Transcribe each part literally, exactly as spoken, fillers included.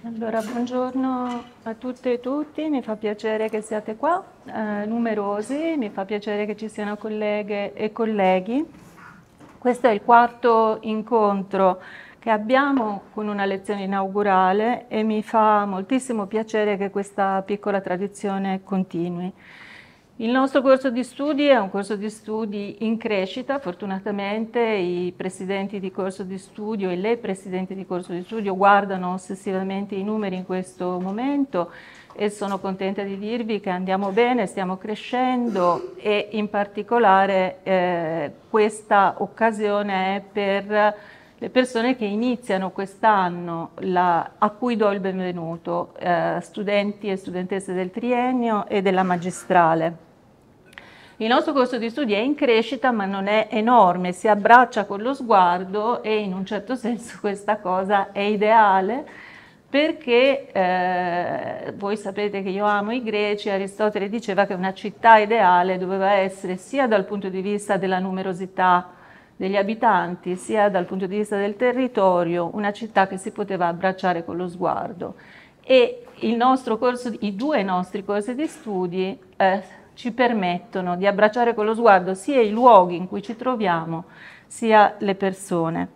Allora, buongiorno a tutte e tutti, mi fa piacere che siate qua, eh, numerosi, mi fa piacere che ci siano colleghe e colleghi. Questo è il quarto incontro che abbiamo con una lezione inaugurale e mi fa moltissimo piacere che questa piccola tradizione continui. Il nostro corso di studi è un corso di studi in crescita, fortunatamente i presidenti di corso di studio e le presidenti di corso di studio guardano ossessivamente i numeri in questo momento e sono contenta di dirvi che andiamo bene, stiamo crescendo e in particolare eh, questa occasione è per le persone che iniziano quest'anno, a cui do il benvenuto, eh, studenti e studentesse del triennio e della magistrale. Il nostro corso di studi è in crescita ma non è enorme, si abbraccia con lo sguardo e in un certo senso questa cosa è ideale perché eh, voi sapete che io amo i greci, Aristotele diceva che una città ideale doveva essere sia dal punto di vista della numerosità degli abitanti, sia dal punto di vista del territorio, una città che si poteva abbracciare con lo sguardo. E il nostro corso, i due nostri corsi di studi eh, ci permettono di abbracciare con lo sguardo sia i luoghi in cui ci troviamo, sia le persone.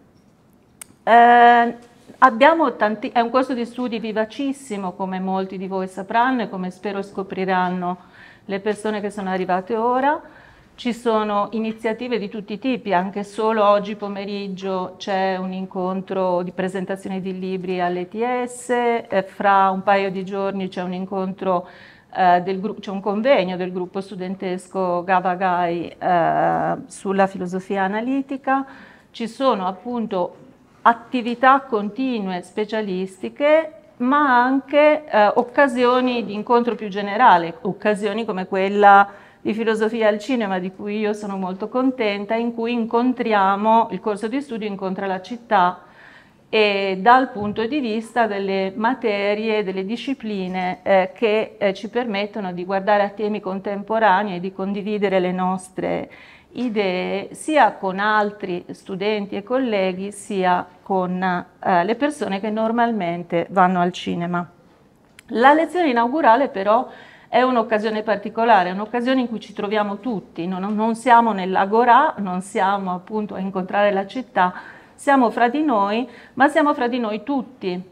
Eh, abbiamo tanti, è un corso di studi vivacissimo, come molti di voi sapranno e come spero scopriranno le persone che sono arrivate ora. Ci sono iniziative di tutti i tipi, anche solo oggi pomeriggio c'è un incontro di presentazione di libri all'E T S, eh, fra un paio di giorni c'è un incontro eh, del c'è un convegno del gruppo studentesco Gavagai eh, sulla filosofia analitica. Ci sono appunto attività continue specialistiche, ma anche eh, occasioni di incontro più generale, occasioni come quella di filosofia al cinema, di cui io sono molto contenta, in cui incontriamo, il corso di studio incontra la città e dal punto di vista delle materie, delle discipline eh, che eh, ci permettono di guardare a temi contemporanei e di condividere le nostre idee sia con altri studenti e colleghi sia con eh, le persone che normalmente vanno al cinema. La lezione inaugurale però è un'occasione particolare, è un'occasione in cui ci troviamo tutti, non, non siamo nell'agorà, non siamo appunto a incontrare la città, siamo fra di noi, ma siamo fra di noi tutti.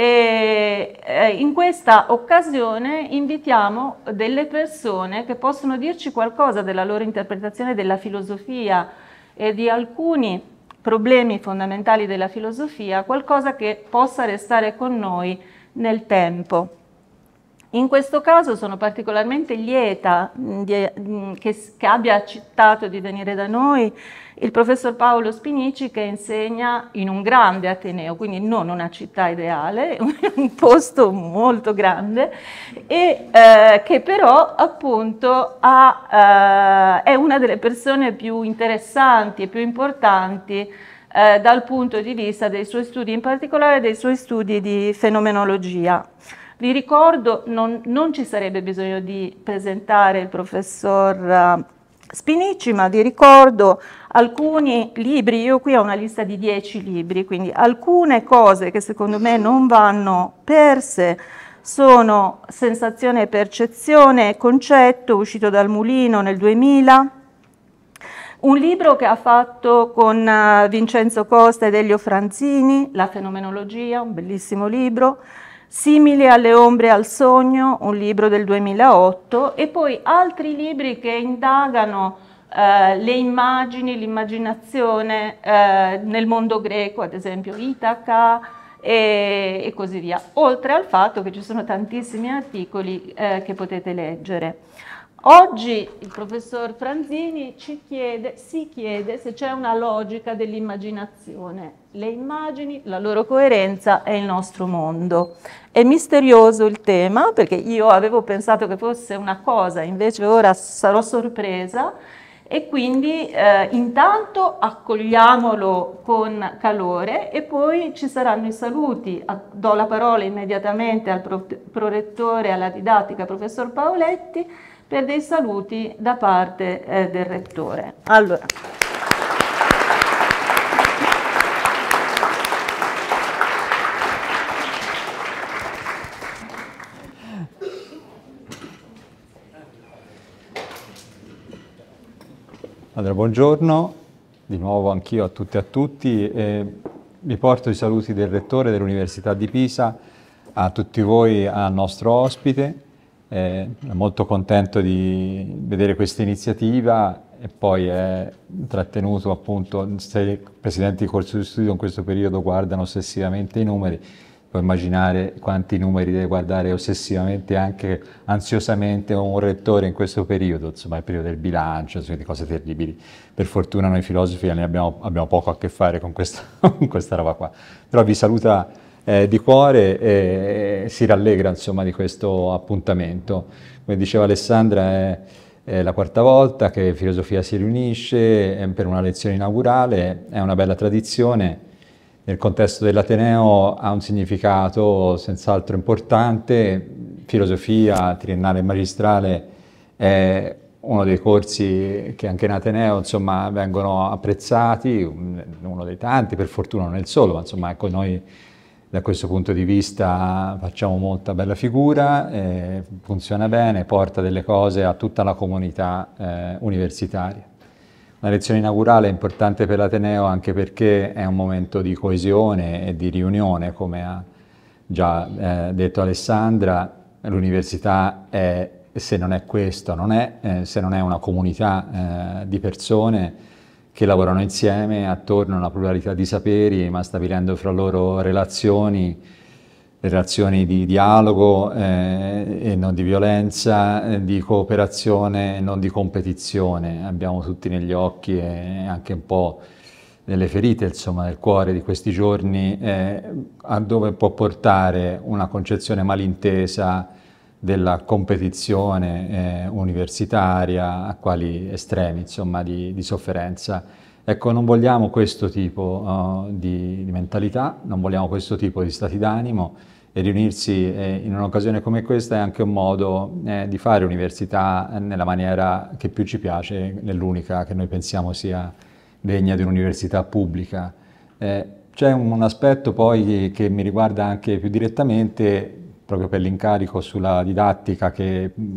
E eh, in questa occasione invitiamo delle persone che possono dirci qualcosa della loro interpretazione della filosofia e di alcuni problemi fondamentali della filosofia, qualcosa che possa restare con noi nel tempo. In questo caso sono particolarmente lieta di, che, che abbia accettato di venire da noi il professor Paolo Spinici, che insegna in un grande ateneo, quindi non una città ideale, un posto molto grande, e eh, che però appunto ha, eh, è una delle persone più interessanti e più importanti eh, dal punto di vista dei suoi studi, in particolare dei suoi studi di fenomenologia. Vi ricordo, non, non ci sarebbe bisogno di presentare il professor Spinici, ma vi ricordo alcuni libri, io qui ho una lista di dieci libri, quindi alcune cose che secondo me non vanno perse sono Sensazione e percezione e concetto, uscito dal Mulino nel duemila, un libro che ha fatto con Vincenzo Costa ed Elio Franzini, La fenomenologia, un bellissimo libro, Simili alle ombre e al sogno, un libro del duemilaotto, e poi altri libri che indagano eh, le immagini, l'immaginazione eh, nel mondo greco, ad esempio Itaca e, e così via, oltre al fatto che ci sono tantissimi articoli eh, che potete leggere. Oggi il professor Franzini ci chiede, si chiede se c'è una logica dell'immaginazione. Le immagini, la loro coerenza e il nostro mondo. È misterioso il tema, perché io avevo pensato che fosse una cosa, invece ora sarò sorpresa, e quindi eh, intanto accogliamolo con calore e poi ci saranno i saluti. Do la parola immediatamente al prorettore alla didattica, professor Paoletti, per dei saluti da parte eh, del rettore. Allora. Allora, buongiorno, di nuovo anch'io a tutte e a tutti. Eh, vi porto i saluti del Rettore dell'Università di Pisa a tutti voi, al nostro ospite. Eh, molto contento di vedere questa iniziativa e poi è trattenuto appunto, se i presidenti di corso di studio in questo periodo guardano ossessivamente i numeri, puoi immaginare quanti numeri deve guardare ossessivamente, anche ansiosamente, un rettore in questo periodo, insomma il periodo del bilancio, insomma, di cose terribili. Per fortuna noi filosofi ne abbiamo, abbiamo poco a che fare con questa, con questa roba qua. Però vi saluta eh, di cuore e si rallegra insomma di questo appuntamento. Come diceva Alessandra, è, è la quarta volta che Filosofia si riunisce per una lezione inaugurale, è una bella tradizione. Nel contesto dell'Ateneo ha un significato senz'altro importante. Filosofia triennale e magistrale è uno dei corsi che anche in Ateneo insomma, vengono apprezzati, uno dei tanti, per fortuna non è il solo, ma insomma ecco, noi da questo punto di vista facciamo molta bella figura, eh, funziona bene, porta delle cose a tutta la comunità eh, universitaria. La lezione inaugurale è importante per l'Ateneo anche perché è un momento di coesione e di riunione, come ha già eh, detto Alessandra. L'università è, se non è questo, non è, eh, se non è una comunità eh, di persone che lavorano insieme attorno a una pluralità di saperi, ma stabilendo fra loro relazioni, relazioni di dialogo eh, e non di violenza, eh, di cooperazione e non di competizione. Abbiamo tutti negli occhi e anche un po' nelle ferite, insomma, nel cuore di questi giorni, eh, a dove può portare una concezione malintesa della competizione eh, universitaria, a quali estremi, insomma, di, di sofferenza. Ecco, non vogliamo questo tipo uh, di, di mentalità, non vogliamo questo tipo di stati d'animo, e riunirsi eh, in un'occasione come questa è anche un modo eh, di fare università nella maniera che più ci piace, nell'unica che noi pensiamo sia degna di un'università pubblica. Eh, c'è un, un aspetto poi che mi riguarda anche più direttamente, proprio per l'incarico sulla didattica che mh,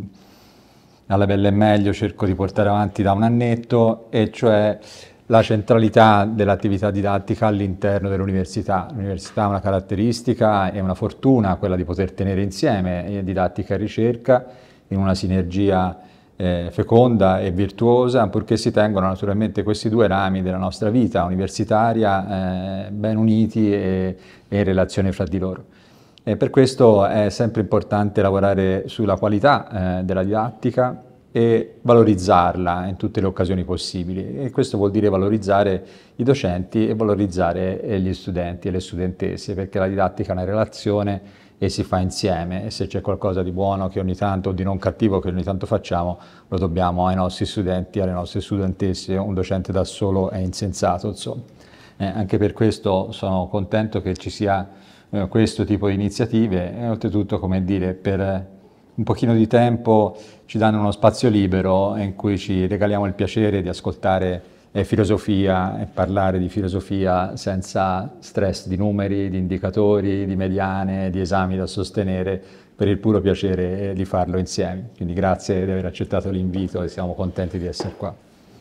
alla bella e meglio cerco di portare avanti da un annetto, e cioè la centralità dell'attività didattica all'interno dell'università. L'università ha una caratteristica e una fortuna, quella di poter tenere insieme didattica e ricerca in una sinergia eh, feconda e virtuosa, purché si tengono naturalmente questi due rami della nostra vita universitaria eh, ben uniti e, e in relazione fra di loro. E per questo è sempre importante lavorare sulla qualità eh, della didattica e valorizzarla in tutte le occasioni possibili, e questo vuol dire valorizzare i docenti e valorizzare gli studenti e le studentesse, perché la didattica è una relazione e si fa insieme, e se c'è qualcosa di buono che ogni tanto, o di non cattivo che ogni tanto facciamo, lo dobbiamo ai nostri studenti, alle nostre studentesse. Un docente da solo è insensato, insomma. Eh, anche per questo sono contento che ci sia eh, questo tipo di iniziative, e oltretutto, come dire, per un pochino di tempo ci danno uno spazio libero in cui ci regaliamo il piacere di ascoltare eh, filosofia e parlare di filosofia senza stress di numeri, di indicatori, di mediane, di esami da sostenere, per il puro piacere di farlo insieme. Quindi grazie di aver accettato l'invito e siamo contenti di essere qua.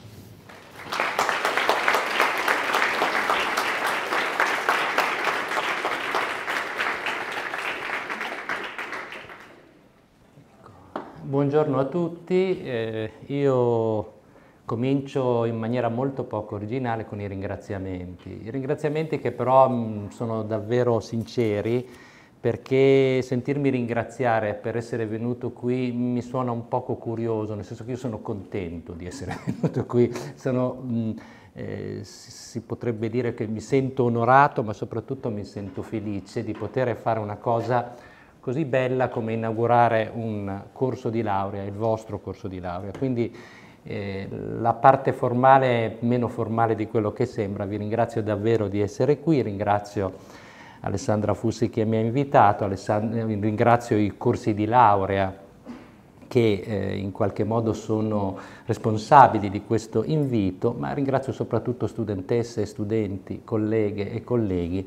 Buongiorno a tutti, eh, io comincio in maniera molto poco originale con i ringraziamenti. I ringraziamenti che però mh, sono davvero sinceri, perché sentirmi ringraziare per essere venuto qui mi suona un poco curioso, nel senso che io sono contento di essere venuto qui, sono, mh, eh, si potrebbe dire che mi sento onorato, ma soprattutto mi sento felice di poter fare una cosa così bella come inaugurare un corso di laurea, il vostro corso di laurea. Quindi eh, la parte formale è meno formale di quello che sembra. Vi ringrazio davvero di essere qui, ringrazio Alessandra Fussi che mi ha invitato, ringrazio i corsi di laurea che eh, in qualche modo sono responsabili di questo invito, ma ringrazio soprattutto studentesse e studenti, colleghe e colleghi,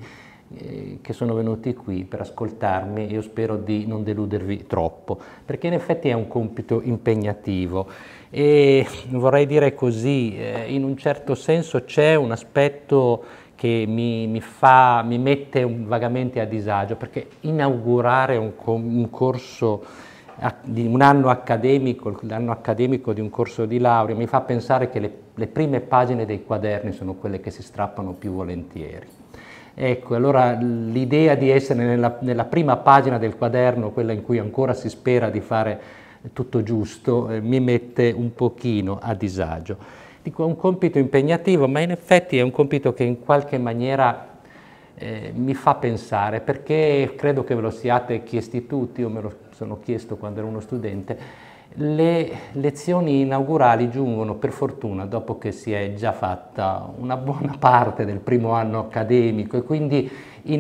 eh, che sono venuti qui per ascoltarmi. Io spero di non deludervi troppo, perché in effetti è un compito impegnativo e vorrei dire così, eh, in un certo senso c'è un aspetto che mi, mi, fa, mi mette un, vagamente a disagio, perché inaugurare un, un corso di un anno accademico, l'anno accademico di un corso di laurea, mi fa pensare che le, le prime pagine dei quaderni sono quelle che si strappano più volentieri. Ecco, allora l'idea di essere nella, nella prima pagina del quaderno, quella in cui ancora si spera di fare tutto giusto, eh, mi mette un pochino a disagio. Dico, è un compito impegnativo, ma in effetti è un compito che in qualche maniera eh, mi fa pensare, perché credo che ve lo siate chiesti tutti, io me lo sono chiesto quando ero uno studente. Le lezioni inaugurali giungono per fortuna dopo che si è già fatta una buona parte del primo anno accademico e quindi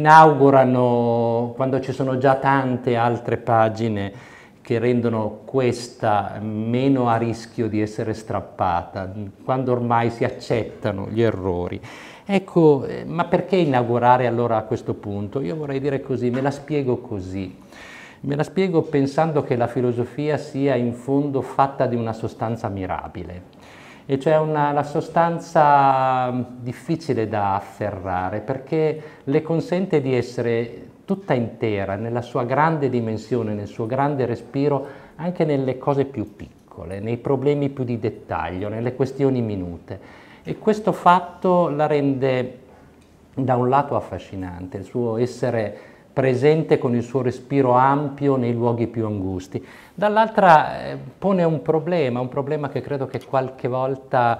inaugurano quando ci sono già tante altre pagine che rendono questa meno a rischio di essere strappata, quando ormai si accettano gli errori. Ecco, ma perché inaugurare allora a questo punto? Io vorrei dire così, me la spiego così. Me la spiego pensando che la filosofia sia in fondo fatta di una sostanza mirabile, e cioè una la sostanza difficile da afferrare, perché le consente di essere tutta intera, nella sua grande dimensione, nel suo grande respiro, anche nelle cose più piccole, nei problemi più di dettaglio, nelle questioni minute. E questo fatto la rende da un lato affascinante, il suo essere presente con il suo respiro ampio nei luoghi più angusti. Dall'altra eh, pone un problema, un problema che credo che qualche volta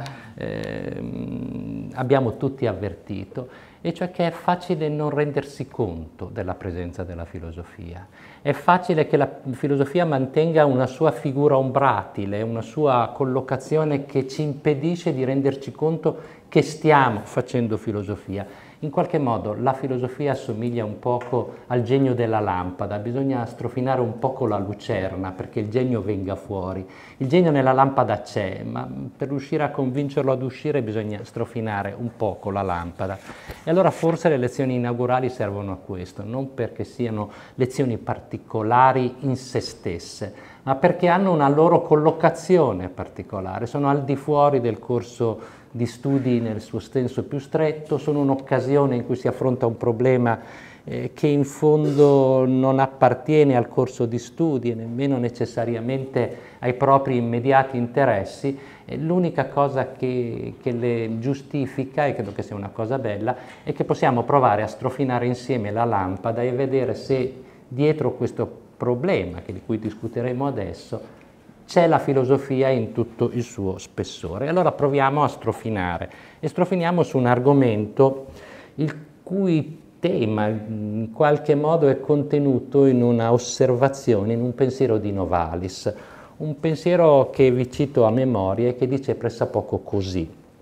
eh, abbiamo tutti avvertito, e cioè che è facile non rendersi conto della presenza della filosofia. È facile che la filosofia mantenga una sua figura ombratile, una sua collocazione che ci impedisce di renderci conto che stiamo facendo filosofia. In qualche modo la filosofia assomiglia un poco al genio della lampada, bisogna strofinare un poco la lucerna perché il genio venga fuori. Il genio nella lampada c'è, ma per riuscire a convincerlo ad uscire bisogna strofinare un poco la lampada. E allora forse le lezioni inaugurali servono a questo, non perché siano lezioni particolari in se stesse, ma perché hanno una loro collocazione particolare, sono al di fuori del corso di studi nel suo senso più stretto, sono un'occasione in cui si affronta un problema eh, che in fondo non appartiene al corso di studi e nemmeno necessariamente ai propri immediati interessi. L'unica cosa che, che le giustifica, e credo che sia una cosa bella, è che possiamo provare a strofinare insieme la lampada e vedere se dietro questo problema, che di cui discuteremo adesso, c'è la filosofia in tutto il suo spessore. Allora proviamo a strofinare, e strofiniamo su un argomento il cui tema in qualche modo è contenuto in una osservazione, in un pensiero di Novalis, un pensiero che vi cito a memoria e che dice pressappoco così: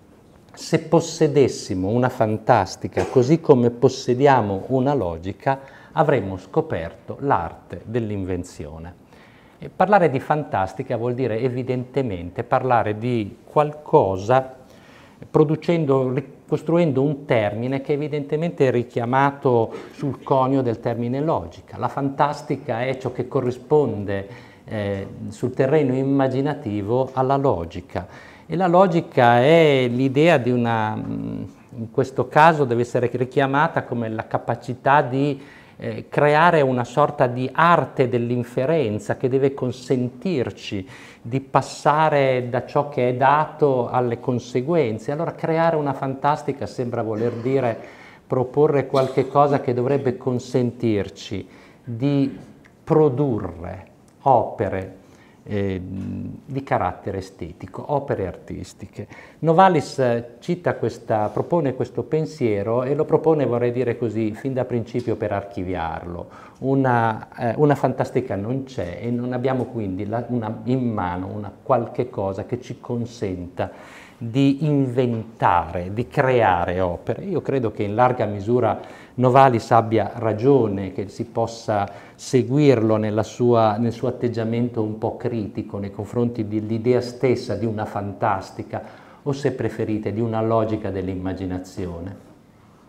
se possedessimo una fantastica così come possediamo una logica, avremmo scoperto l'arte dell'invenzione. E parlare di fantastica vuol dire evidentemente parlare di qualcosa producendo, costruendo un termine che evidentemente è richiamato sul conio del termine logica. La fantastica è ciò che corrisponde eh, sul terreno immaginativo alla logica, e la logica è l'idea di una, in questo caso deve essere richiamata come la capacità di Eh, creare una sorta di arte dell'inferenza che deve consentirci di passare da ciò che è dato alle conseguenze. Allora creare una fantastica sembra voler dire proporre qualche cosa che dovrebbe consentirci di produrre opere eh, di carattere estetico, opere artistiche. Novalis cita questa, propone questo pensiero e lo propone, vorrei dire così, fin da principio per archiviarlo. Una, eh, una fantastica non c'è e non abbiamo quindi la, una, in mano una qualche cosa che ci consenta di inventare, di creare opere. Io credo che in larga misura Novalis abbia ragione, che si possa seguirlo nella sua, nel suo atteggiamento un po' critico nei confronti dell'idea stessa di una fantastica, o se preferite di una logica dell'immaginazione.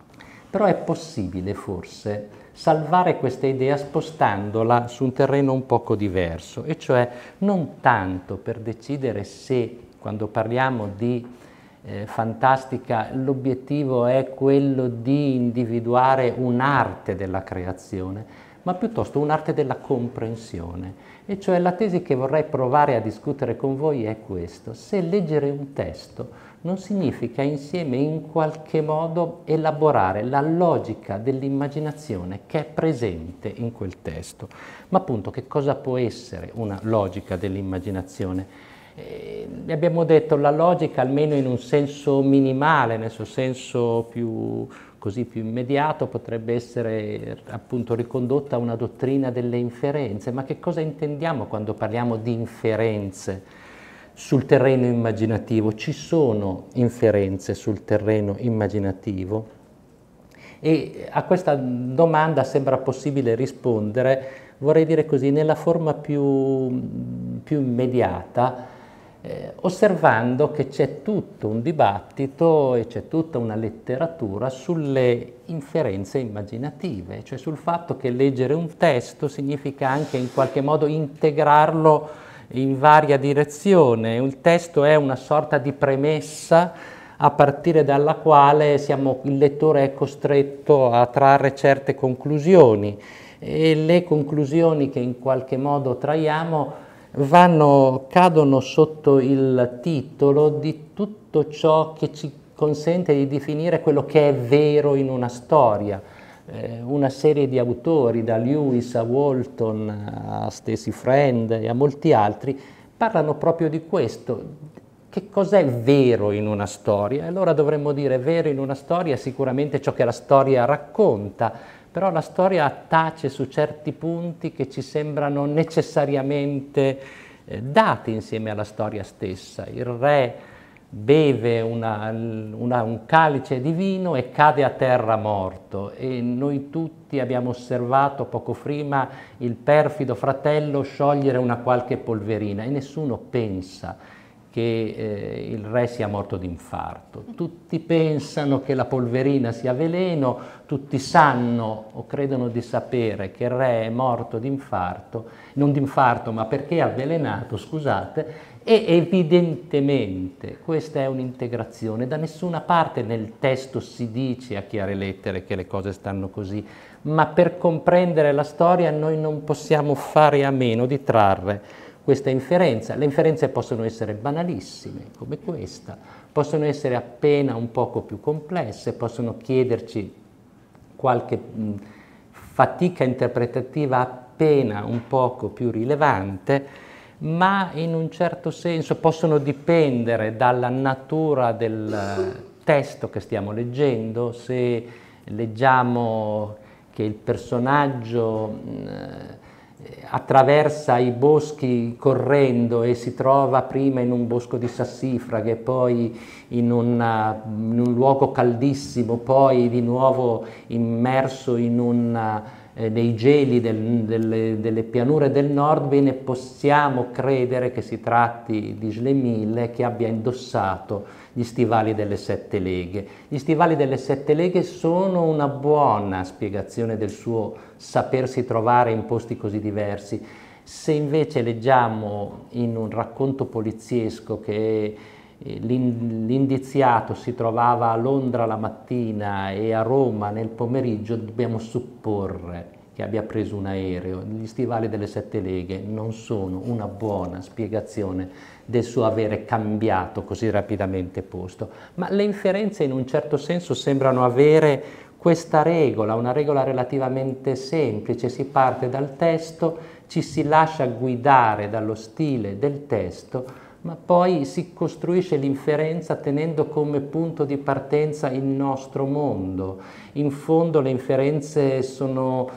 Però è possibile forse salvare questa idea spostandola su un terreno un poco diverso, e cioè non tanto per decidere se, quando parliamo di eh, fantastica, l'obiettivo è quello di individuare un'arte della creazione, ma piuttosto un'arte della comprensione. E cioè la tesi che vorrei provare a discutere con voi è questo: se leggere un testo non significa insieme in qualche modo elaborare la logica dell'immaginazione che è presente in quel testo. Ma appunto, che cosa può essere una logica dell'immaginazione? Eh, abbiamo detto la logica, almeno in un senso minimale, nel suo senso più, così, più immediato, potrebbe essere appunto ricondotta a una dottrina delle inferenze. Ma che cosa intendiamo quando parliamo di inferenze sul terreno immaginativo? Ci sono inferenze sul terreno immaginativo? E a questa domanda sembra possibile rispondere, vorrei dire così, nella forma più, più immediata, eh, osservando che c'è tutto un dibattito e c'è tutta una letteratura sulle inferenze immaginative, cioè sul fatto che leggere un testo significa anche in qualche modo integrarlo in varia direzione. Il testo è una sorta di premessa a partire dalla quale siamo, il lettore è costretto a trarre certe conclusioni, e le conclusioni che in qualche modo traiamo vanno, cadono sotto il titolo di tutto ciò che ci consente di definire quello che è vero in una storia. Una serie di autori, da Lewis a Walton a Stacy Friend e a molti altri, parlano proprio di questo. Che cos'è vero in una storia? E allora dovremmo dire: vero in una storia è sicuramente ciò che la storia racconta, però la storia tace su certi punti che ci sembrano necessariamente eh, dati insieme alla storia stessa. Il re beve una, una, un calice di vino e cade a terra morto, e noi tutti abbiamo osservato poco prima il perfido fratello sciogliere una qualche polverina, e nessuno pensa che eh, il re sia morto d'infarto. Tutti pensano che la polverina sia veleno, tutti sanno o credono di sapere che il re è morto d'infarto, non d'infarto ma perché è avvelenato, scusate. E evidentemente questa è un'integrazione. Da nessuna parte nel testo si dice a chiare lettere che le cose stanno così, ma per comprendere la storia noi non possiamo fare a meno di trarre questa inferenza. Le inferenze possono essere banalissime, come questa, possono essere appena un poco più complesse, possono chiederci qualche mh, fatica interpretativa appena un poco più rilevante, ma in un certo senso possono dipendere dalla natura del testo che stiamo leggendo. Se leggiamo che il personaggio eh, attraversa i boschi correndo e si trova prima in un bosco di sassifraghe, poi in, una, in un luogo caldissimo, poi di nuovo immerso in una nei geli del, delle, delle pianure del nord, bene, possiamo credere che si tratti di Schlemil, che abbia indossato gli stivali delle sette leghe. Gli stivali delle sette leghe sono una buona spiegazione del suo sapersi trovare in posti così diversi. Se invece leggiamo in un racconto poliziesco che l'indiziato si trovava a Londra la mattina e a Roma nel pomeriggio, dobbiamo supporre che abbia preso un aereo. Gli stivali delle sette leghe non sono una buona spiegazione del suo avere cambiato così rapidamente posto, ma le inferenze in un certo senso sembrano avere questa regola, una regola relativamente semplice. Si parte dal testo, ci si lascia guidare dallo stile del testo, ma poi si costruisce l'inferenza tenendo come punto di partenza il nostro mondo. In fondo le inferenze sono,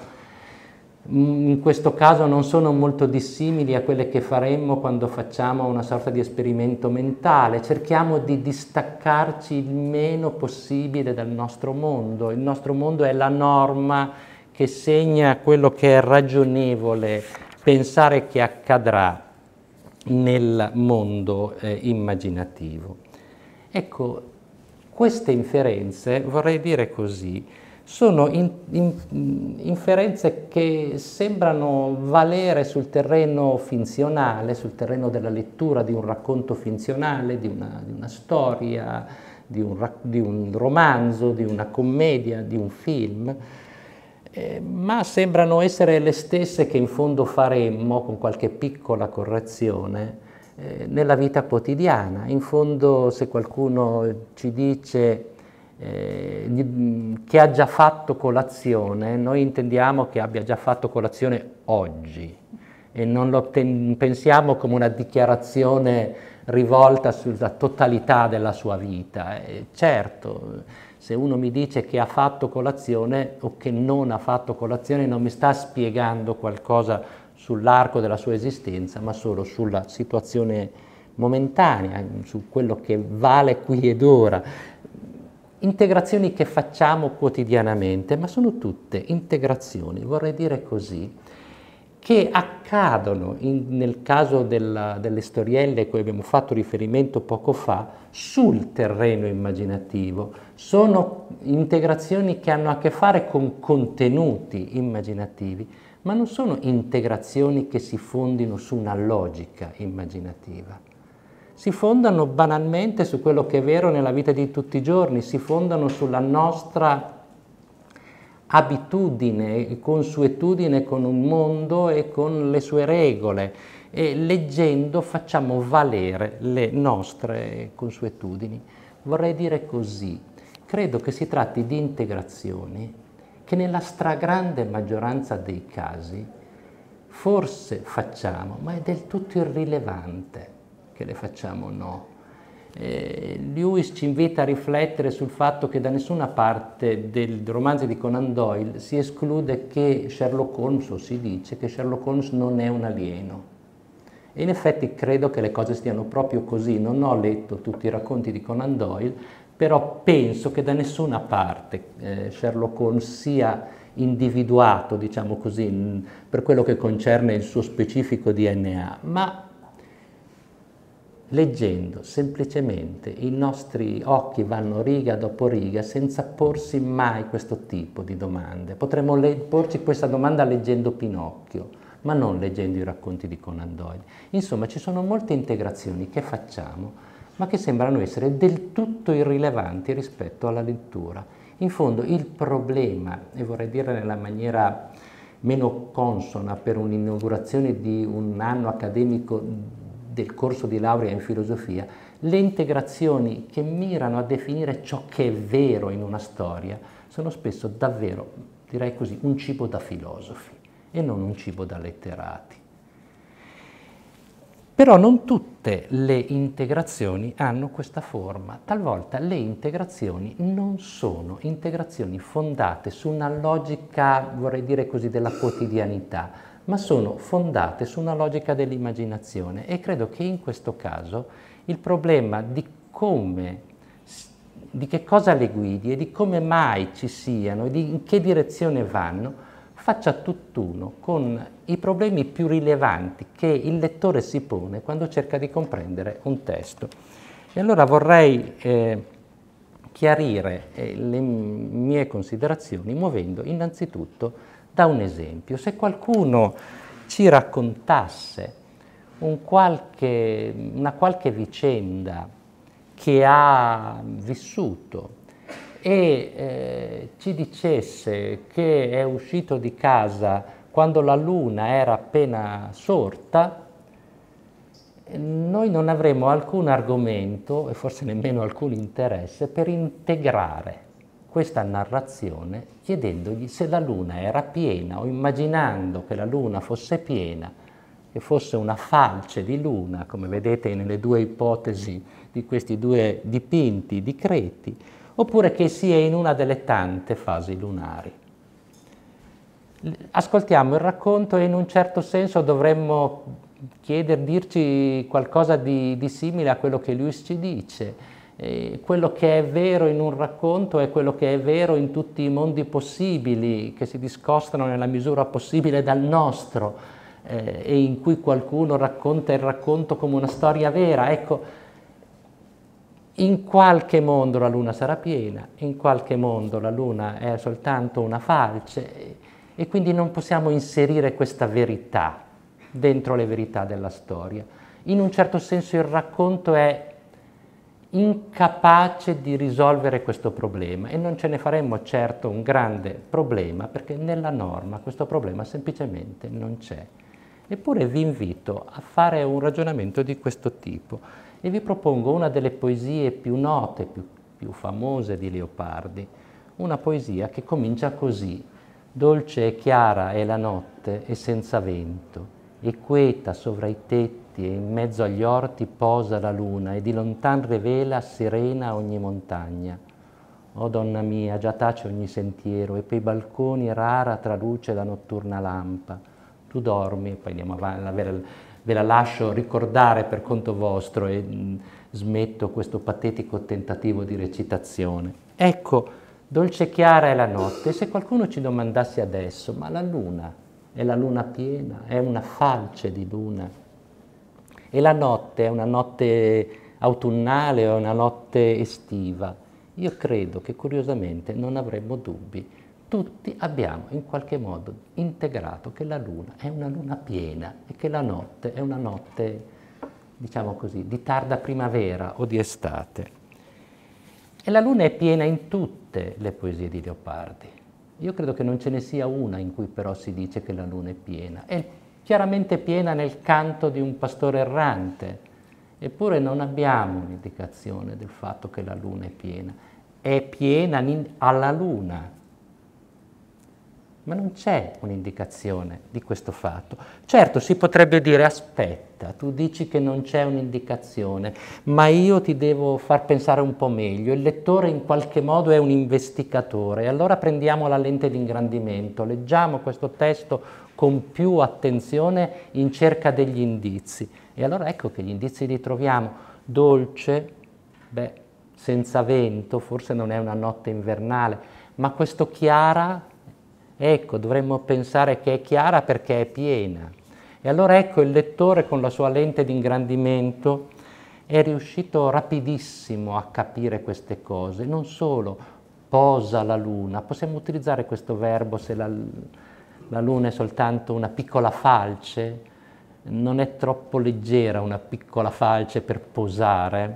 in questo caso, non sono molto dissimili a quelle che faremmo quando facciamo una sorta di esperimento mentale. Cerchiamo di distaccarci il meno possibile dal nostro mondo. Il nostro mondo è la norma che segna quello che è ragionevole pensare che accadrà nel mondo eh, immaginativo. Ecco, queste inferenze, vorrei dire così, sono in, in, inferenze che sembrano valere sul terreno finzionale, sul terreno della lettura di un racconto finzionale, di una, di una storia, di un, di un romanzo, di una commedia, di un film, eh, ma sembrano essere le stesse che in fondo faremmo, con qualche piccola correzione, eh, nella vita quotidiana. In fondo, se qualcuno ci dice Eh, che ha già fatto colazione, noi intendiamo che abbia già fatto colazione oggi e non lo pensiamo come una dichiarazione rivolta sulla totalità della sua vita. Eh, certo, se uno mi dice che ha fatto colazione o che non ha fatto colazione, non mi sta spiegando qualcosa sull'arco della sua esistenza, ma solo sulla situazione momentanea, su quello che vale qui ed ora. Integrazioni che facciamo quotidianamente, ma sono tutte integrazioni, vorrei dire così, che accadono in, nel caso della, delle storielle a cui abbiamo fatto riferimento poco fa, sul terreno immaginativo. Sono integrazioni che hanno a che fare con contenuti immaginativi, ma non sono integrazioni che si fondino su una logica immaginativa. Si fondano banalmente su quello che è vero nella vita di tutti i giorni, si fondano sulla nostra abitudine e consuetudine con un mondo e con le sue regole, e leggendo facciamo valere le nostre consuetudini. Vorrei dire così, credo che si tratti di integrazioni che nella stragrande maggioranza dei casi forse facciamo, ma è del tutto irrilevante che le facciamo o no. Eh, Lewis ci invita a riflettere sul fatto che da nessuna parte del romanzo di Conan Doyle si esclude che Sherlock Holmes, o si dice che Sherlock Holmes non è un alieno. E in effetti credo che le cose stiano proprio così. Non ho letto tutti i racconti di Conan Doyle, però penso che da nessuna parte eh, Sherlock Holmes sia individuato, diciamo così, in, per quello che concerne il suo specifico D N A, ma leggendo semplicemente i nostri occhi vanno riga dopo riga senza porsi mai questo tipo di domande. Potremmo porci questa domanda leggendo Pinocchio, ma non leggendo i racconti di Conan Doyle. Insomma, ci sono molte integrazioni che facciamo, ma che sembrano essere del tutto irrilevanti rispetto alla lettura. In fondo il problema, e vorrei dire nella maniera meno consona per un'inaugurazione di un anno accademico del corso di laurea in filosofia, le integrazioni che mirano a definire ciò che è vero in una storia sono spesso davvero, direi così, un cibo da filosofi e non un cibo da letterati. Però non tutte le integrazioni hanno questa forma. Talvolta le integrazioni non sono integrazioni fondate su una logica, vorrei dire così, della quotidianità, ma sono fondate su una logica dell'immaginazione, e credo che in questo caso il problema di come, di che cosa le guidi e di come mai ci siano e di in che direzione vanno, faccia tutt'uno con i problemi più rilevanti che il lettore si pone quando cerca di comprendere un testo. E allora vorrei eh, chiarire eh, le mie considerazioni muovendo innanzitutto da un esempio. Se qualcuno ci raccontasse un qualche, una qualche vicenda che ha vissuto e eh, ci dicesse che è uscito di casa quando la luna era appena sorta, noi non avremo alcun argomento e forse nemmeno alcun interesse per integrare questa narrazione chiedendogli se la luna era piena o immaginando che la luna fosse piena, che fosse una falce di luna, come vedete nelle due ipotesi di questi due dipinti di Creti, oppure che sia in una delle tante fasi lunari. Ascoltiamo il racconto e in un certo senso dovremmo chiedere, dirci qualcosa di, di simile a quello che Lewis ci dice. Eh, quello che è vero in un racconto è quello che è vero in tutti i mondi possibili, che si discostano nella misura possibile dal nostro, eh, e in cui qualcuno racconta il racconto come una storia vera. Ecco, In qualche mondo la luna sarà piena, in qualche mondo la luna è soltanto una falce e quindi non possiamo inserire questa verità dentro le verità della storia. In un certo senso il racconto è incapace di risolvere questo problema e non ce ne faremmo certo un grande problema perché nella norma questo problema semplicemente non c'è. Eppure vi invito a fare un ragionamento di questo tipo e vi propongo una delle poesie più note, più, più famose di Leopardi, una poesia che comincia così: dolce e chiara è la notte e senza vento, e queta sovra i tetti e in mezzo agli orti posa la luna e di lontan rivela serena ogni montagna. O donna mia, già tace ogni sentiero e pei balconi rara traluce la notturna lampa. Tu dormi, e poi andiamo avanti, ve la lascio ricordare per conto vostro e mh, smetto questo patetico tentativo di recitazione. Ecco, dolce e chiara è la notte, e se qualcuno ci domandasse adesso, ma la luna, è la luna piena, è una falce di luna, e la notte è una notte autunnale o una notte estiva, io credo che curiosamente non avremmo dubbi. Tutti abbiamo in qualche modo integrato che la luna è una luna piena e che la notte è una notte, diciamo così, di tarda primavera o di estate. E la luna è piena in tutte le poesie di Leopardi. Io credo che non ce ne sia una in cui però si dice che la luna è piena. È chiaramente piena nel canto di un pastore errante, eppure non abbiamo un'indicazione del fatto che la luna è piena. È piena alla luna. Ma non c'è un'indicazione di questo fatto. Certo, si potrebbe dire, aspetta, tu dici che non c'è un'indicazione, ma io ti devo far pensare un po' meglio. Il lettore in qualche modo è un investigatore, e allora prendiamo la lente di ingrandimento, leggiamo questo testo con più attenzione in cerca degli indizi. E allora ecco che gli indizi li troviamo. Dolce, beh, senza vento, forse non è una notte invernale, ma questo chiara, ecco, dovremmo pensare che è chiara perché è piena. E allora ecco, il lettore con la sua lente di ingrandimento è riuscito rapidissimo a capire queste cose. Non solo, posa la luna. Possiamo utilizzare questo verbo se la, la luna è soltanto una piccola falce. Non è troppo leggera una piccola falce per posare.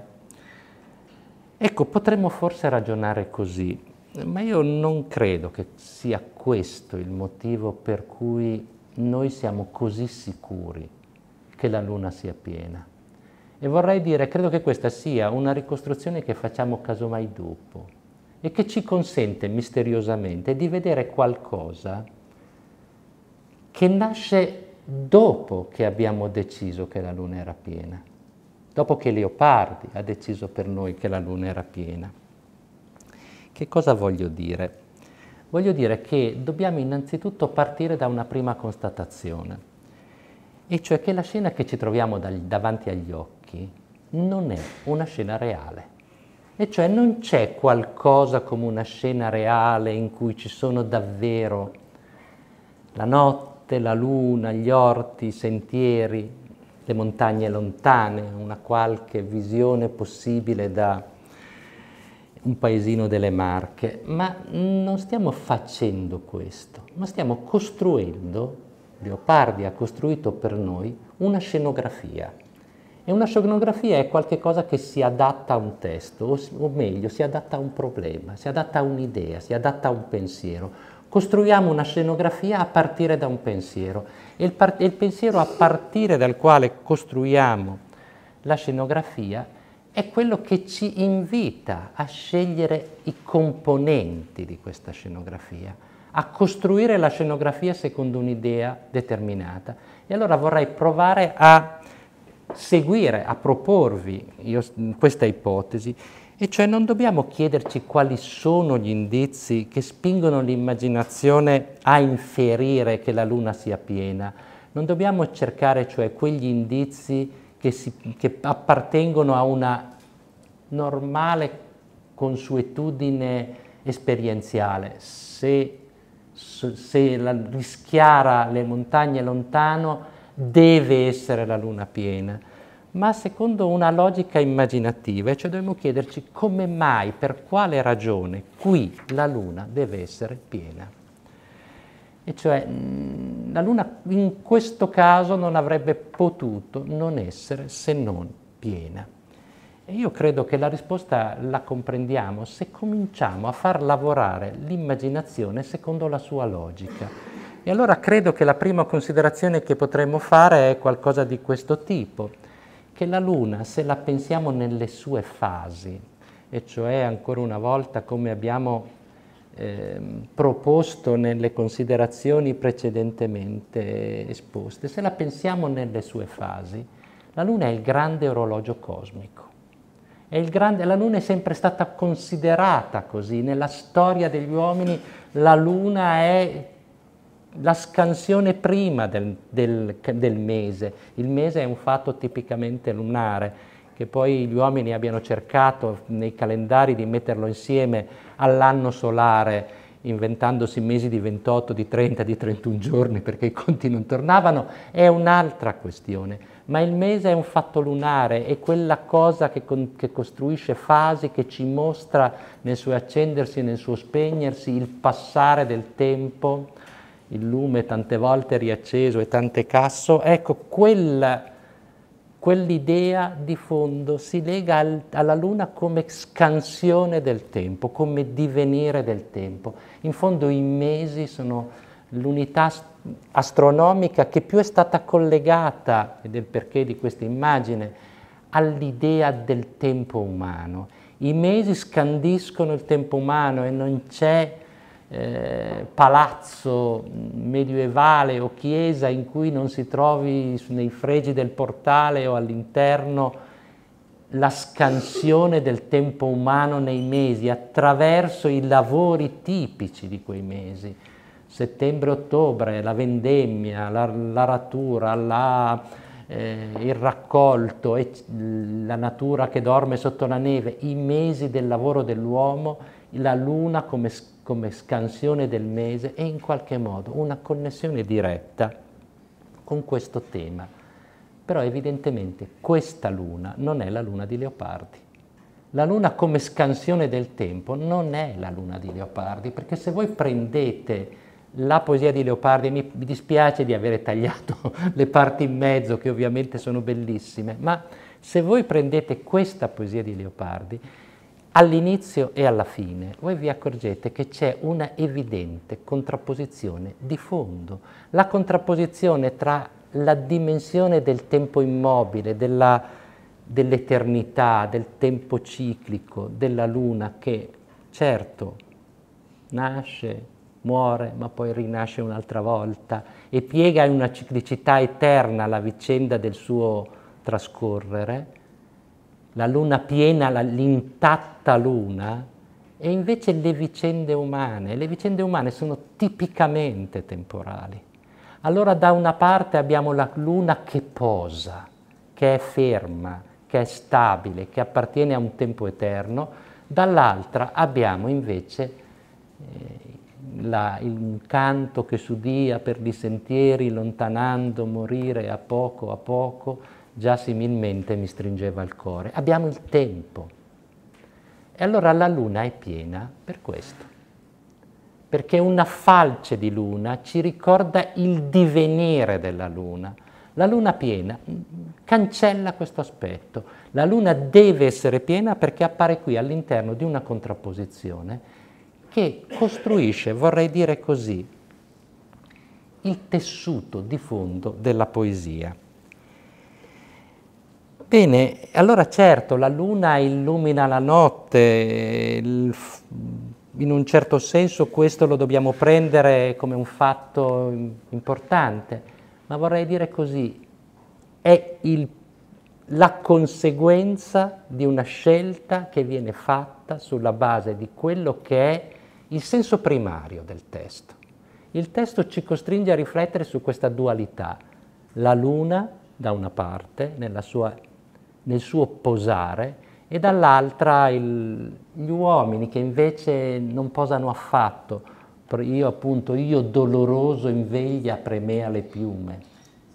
Ecco, potremmo forse ragionare così. Ma io non credo che sia questo il motivo per cui noi siamo così sicuri che la luna sia piena. E vorrei dire, credo che questa sia una ricostruzione che facciamo casomai dopo e che ci consente misteriosamente di vedere qualcosa che nasce dopo che abbiamo deciso che la luna era piena, dopo che Leopardi ha deciso per noi che la luna era piena. Che cosa voglio dire? Voglio dire che dobbiamo innanzitutto partire da una prima constatazione, e cioè che la scena che ci troviamo davanti agli occhi non è una scena reale. E cioè non c'è qualcosa come una scena reale in cui ci sono davvero la notte, la luna, gli orti, i sentieri, le montagne lontane, una qualche visione possibile da un paesino delle Marche, ma non stiamo facendo questo, ma stiamo costruendo, Leopardi ha costruito per noi, una scenografia. E una scenografia è qualcosa che si adatta a un testo, o, o meglio, si adatta a un problema, si adatta a un'idea, si adatta a un pensiero. Costruiamo una scenografia a partire da un pensiero, e il, par- il pensiero a partire dal quale costruiamo la scenografia è quello che ci invita a scegliere i componenti di questa scenografia, a costruire la scenografia secondo un'idea determinata. E allora vorrei provare a seguire, a proporvi io, questa ipotesi, e cioè non dobbiamo chiederci quali sono gli indizi che spingono l'immaginazione a inferire che la luna sia piena, non dobbiamo cercare cioè quegli indizi Che, si, che appartengono a una normale consuetudine esperienziale. Se, se la, rischiara le montagne lontano, deve essere la luna piena. ma secondo una logica immaginativa, cioè dobbiamo chiederci come mai, per quale ragione qui la Luna deve essere piena. E cioè la Luna in questo caso non avrebbe potuto non essere se non piena. E io credo che la risposta la comprendiamo se cominciamo a far lavorare l'immaginazione secondo la sua logica. E allora credo che la prima considerazione che potremmo fare è qualcosa di questo tipo, che la Luna, se la pensiamo nelle sue fasi, e cioè ancora una volta come abbiamo eh, proposto nelle considerazioni precedentemente esposte, se la pensiamo nelle sue fasi, la Luna è il grande orologio cosmico. È il grande, la Luna è sempre stata considerata così, nella storia degli uomini la Luna è la scansione prima del, del, del mese. Il mese è un fatto tipicamente lunare, che poi gli uomini abbiano cercato nei calendari di metterlo insieme all'anno solare, inventandosi mesi di ventotto, di trenta, di trentuno giorni perché i conti non tornavano, è un'altra questione. Ma il mese è un fatto lunare, è quella cosa che, con, che costruisce fasi, che ci mostra nel suo accendersi e nel suo spegnersi il passare del tempo, il lume tante volte riacceso e tante casso. Ecco, quella, quell'idea di fondo si lega al, alla Luna come scansione del tempo, come divenire del tempo. In fondo i mesi sono l'unità astronomica che più è stata collegata, ed è il perché di questa immagine, all'idea del tempo umano. I mesi scandiscono il tempo umano e non c'è Eh, palazzo medievale o chiesa in cui non si trovi nei fregi del portale o all'interno la scansione del tempo umano nei mesi attraverso i lavori tipici di quei mesi. Settembre-ottobre, la vendemmia, la- l'aratura, la, eh, il raccolto, e la natura che dorme sotto la neve, i mesi del lavoro dell'uomo, la Luna come come scansione del mese e in qualche modo una connessione diretta con questo tema. Però evidentemente questa Luna non è la Luna di Leopardi. La Luna come scansione del tempo non è la Luna di Leopardi, perché se voi prendete la poesia di Leopardi, mi dispiace di avere tagliato le parti in mezzo che ovviamente sono bellissime, ma se voi prendete questa poesia di Leopardi, all'inizio e alla fine, voi vi accorgete che c'è una evidente contrapposizione di fondo. La contrapposizione tra la dimensione del tempo immobile, della, dell'eternità, del tempo ciclico, della Luna che, certo, nasce, muore, ma poi rinasce un'altra volta e piega in una ciclicità eterna la vicenda del suo trascorrere, la Luna piena, la, l'intatta Luna, e invece le vicende umane. Le vicende umane sono tipicamente temporali. Allora da una parte abbiamo la Luna che posa, che è ferma, che è stabile, che appartiene a un tempo eterno, dall'altra abbiamo invece eh, la, il canto che s'udia per gli sentieri, lontanando morire a poco a poco, già similmente mi stringeva il cuore. Abbiamo il tempo. E allora la Luna è piena per questo. Perché una falce di Luna ci ricorda il divenire della Luna. La Luna piena cancella questo aspetto. La Luna deve essere piena perché appare qui all'interno di una contrapposizione che costruisce, vorrei dire così, il tessuto di fondo della poesia. Bene, allora certo, la Luna illumina la notte, il, in un certo senso questo lo dobbiamo prendere come un fatto importante, ma vorrei dire così, è il, la conseguenza di una scelta che viene fatta sulla base di quello che è il senso primario del testo. Il testo ci costringe a riflettere su questa dualità, la Luna da una parte, nella sua nel suo posare, e dall'altra il, gli uomini che invece non posano affatto. Io appunto, io doloroso in veglia premea le piume.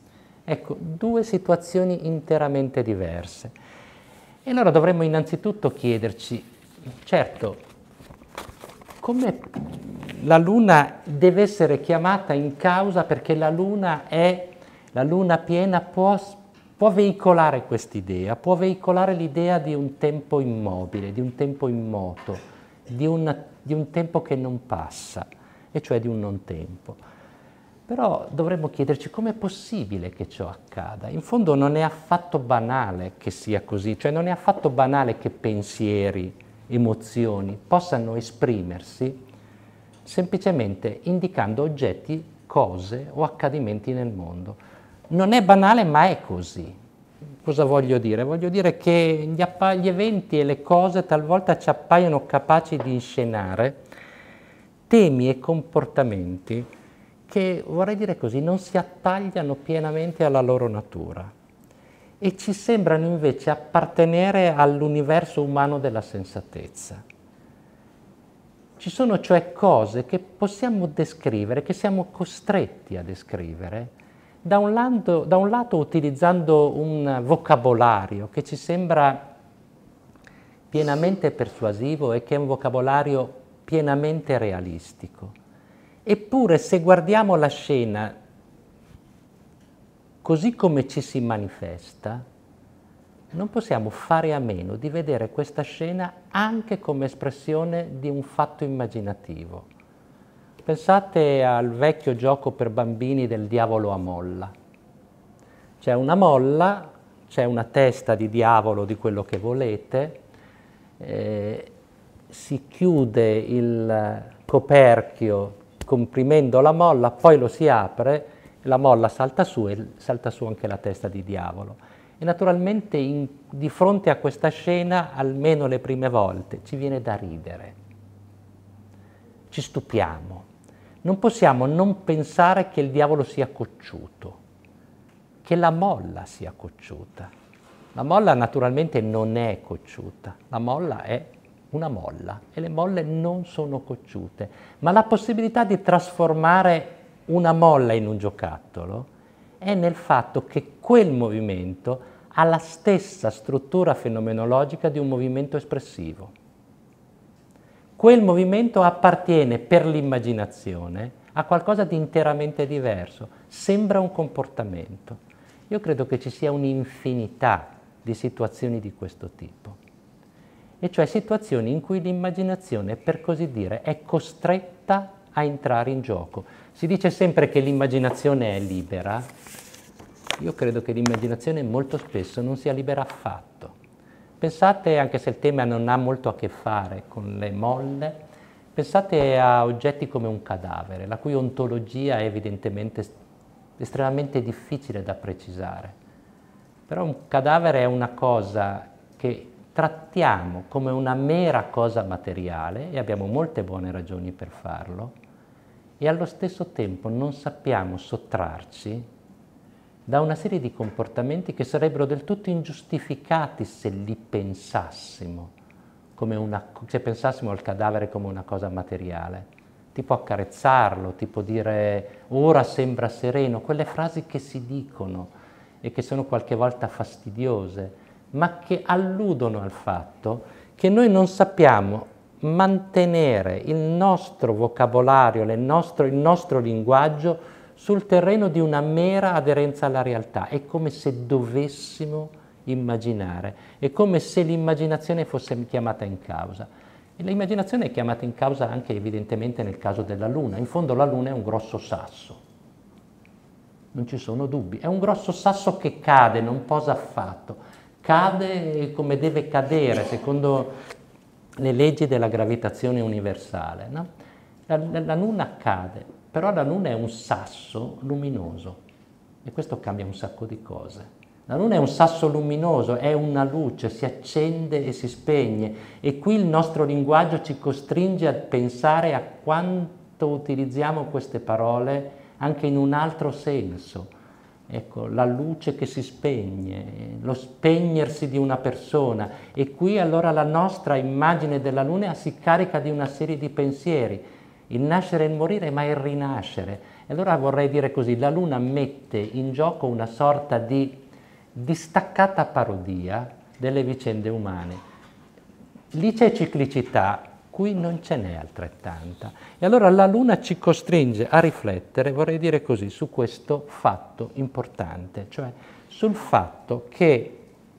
Ecco, due situazioni interamente diverse. E allora dovremmo innanzitutto chiederci, certo, come la Luna deve essere chiamata in causa, perché la Luna è, la Luna piena può, può veicolare quest'idea, può veicolare l'idea di un tempo immobile, di un tempo immoto, di un, di un tempo che non passa, e cioè di un non tempo. Però dovremmo chiederci com'è possibile che ciò accada. In fondo non è affatto banale che sia così, cioè non è affatto banale che pensieri, emozioni possano esprimersi semplicemente indicando oggetti, cose o accadimenti nel mondo. Non è banale, ma è così. Cosa voglio dire? Voglio dire che gli, gli eventi e le cose talvolta ci appaiono capaci di inscenare temi e comportamenti che, vorrei dire così, non si attagliano pienamente alla loro natura e ci sembrano invece appartenere all'universo umano della sensatezza. Ci sono cioè cose che possiamo descrivere, che siamo costretti a descrivere, da un lato, da un lato utilizzando un vocabolario che ci sembra pienamente persuasivo e che è un vocabolario pienamente realistico. Eppure se guardiamo la scena così come ci si manifesta, non possiamo fare a meno di vedere questa scena anche come espressione di un fatto immaginativo. Pensate al vecchio gioco per bambini del diavolo a molla. C'è una molla, c'è una testa di diavolo di quello che volete, eh, si chiude il coperchio comprimendo la molla, poi lo si apre, la molla salta su e salta su anche la testa di diavolo. E naturalmente in, di fronte a questa scena, almeno le prime volte, ci viene da ridere. Ci stupiamo. Non possiamo non pensare che il diavolo sia cocciuto, che la molla sia cocciuta. La molla naturalmente non è cocciuta, la molla è una molla e le molle non sono cocciute, ma la possibilità di trasformare una molla in un giocattolo è nel fatto che quel movimento ha la stessa struttura fenomenologica di un movimento espressivo. Quel movimento appartiene per l'immaginazione a qualcosa di interamente diverso, sembra un comportamento. Io credo che ci sia un'infinità di situazioni di questo tipo, e cioè situazioni in cui l'immaginazione, per così dire, è costretta a entrare in gioco. Si dice sempre che l'immaginazione è libera. Io credo che l'immaginazione molto spesso non sia libera affatto. Pensate, anche se il tema non ha molto a che fare con le molle, pensate a oggetti come un cadavere, la cui ontologia è evidentemente estremamente difficile da precisare. Però un cadavere è una cosa che trattiamo come una mera cosa materiale, e abbiamo molte buone ragioni per farlo, e allo stesso tempo non sappiamo sottrarci da una serie di comportamenti che sarebbero del tutto ingiustificati se li pensassimo, come una, se pensassimo al cadavere come una cosa materiale, tipo accarezzarlo, tipo dire ora sembra sereno, quelle frasi che si dicono e che sono qualche volta fastidiose, ma che alludono al fatto che noi non sappiamo mantenere il nostro vocabolario, il nostro, il nostro linguaggio sul terreno di una mera aderenza alla realtà. È come se dovessimo immaginare, è come se l'immaginazione fosse chiamata in causa. E l'immaginazione è chiamata in causa anche evidentemente nel caso della Luna. In fondo la Luna è un grosso sasso, non ci sono dubbi, è un grosso sasso che cade, non posa affatto. Cade come deve cadere, secondo le leggi della gravitazione universale, no? La, la, la Luna cade, però la Luna è un sasso luminoso e questo cambia un sacco di cose. La Luna è un sasso luminoso, è una luce, si accende e si spegne, e qui il nostro linguaggio ci costringe a pensare a quanto utilizziamo queste parole anche in un altro senso. Ecco, la luce che si spegne, lo spegnersi di una persona, e qui allora la nostra immagine della Luna si carica di una serie di pensieri il nascere e il morire, ma il rinascere. E allora vorrei dire così, la Luna mette in gioco una sorta di distaccata parodia delle vicende umane. Lì c'è ciclicità, qui non ce n'è altrettanta. E allora la Luna ci costringe a riflettere, vorrei dire così, su questo fatto importante, cioè sul fatto che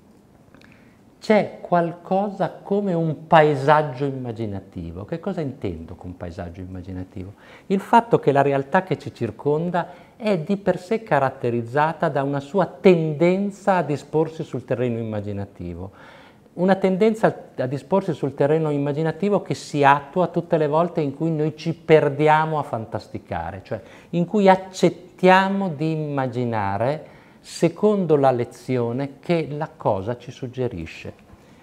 c'è qualcosa come un paesaggio immaginativo. Che cosa intendo con paesaggio immaginativo? Il fatto che la realtà che ci circonda è di per sé caratterizzata da una sua tendenza a disporsi sul terreno immaginativo. Una tendenza a disporsi sul terreno immaginativo che si attua tutte le volte in cui noi ci perdiamo a fantasticare, cioè in cui accettiamo di immaginare secondo la lezione che la cosa ci suggerisce.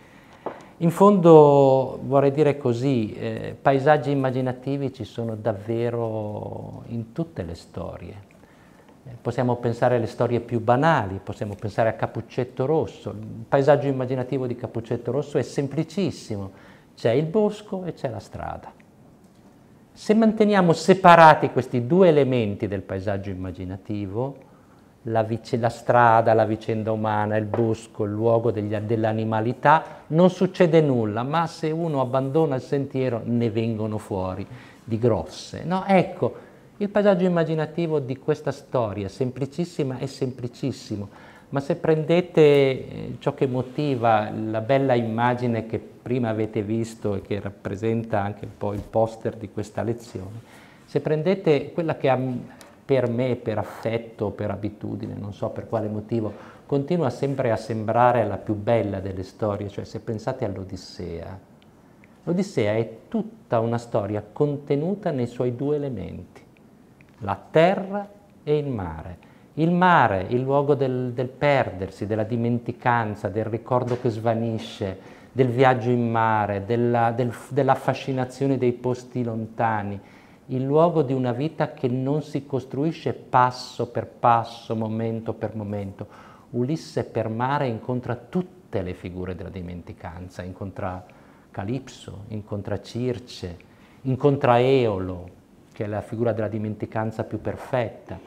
In fondo, vorrei dire così, eh, paesaggi immaginativi ci sono davvero in tutte le storie. Eh, possiamo pensare alle storie più banali, possiamo pensare a Cappuccetto Rosso. Il paesaggio immaginativo di Cappuccetto Rosso è semplicissimo. C'è il bosco e c'è la strada. Se manteniamo separati questi due elementi del paesaggio immaginativo, La, la strada, la vicenda umana, il bosco, il luogo dell'animalità, non succede nulla, ma se uno abbandona il sentiero ne vengono fuori di grosse. No? Ecco, il paesaggio immaginativo di questa storia, semplicissima è semplicissimo, ma se prendete ciò che motiva la bella immagine che prima avete visto e che rappresenta anche un po' il poster di questa lezione, se prendete quella che ha per me, per affetto, per abitudine, non so per quale motivo, continua sempre a sembrare la più bella delle storie, cioè se pensate all'Odissea. L'Odissea è tutta una storia contenuta nei suoi due elementi, la terra e il mare. Il mare, il luogo del, del perdersi, della dimenticanza, del ricordo che svanisce, del viaggio in mare, della, del, della fascinazione dei posti lontani, il luogo di una vita che non si costruisce passo per passo, momento per momento. Ulisse per mare incontra tutte le figure della dimenticanza, incontra Calipso, incontra Circe, incontra Eolo, che è la figura della dimenticanza più perfetta,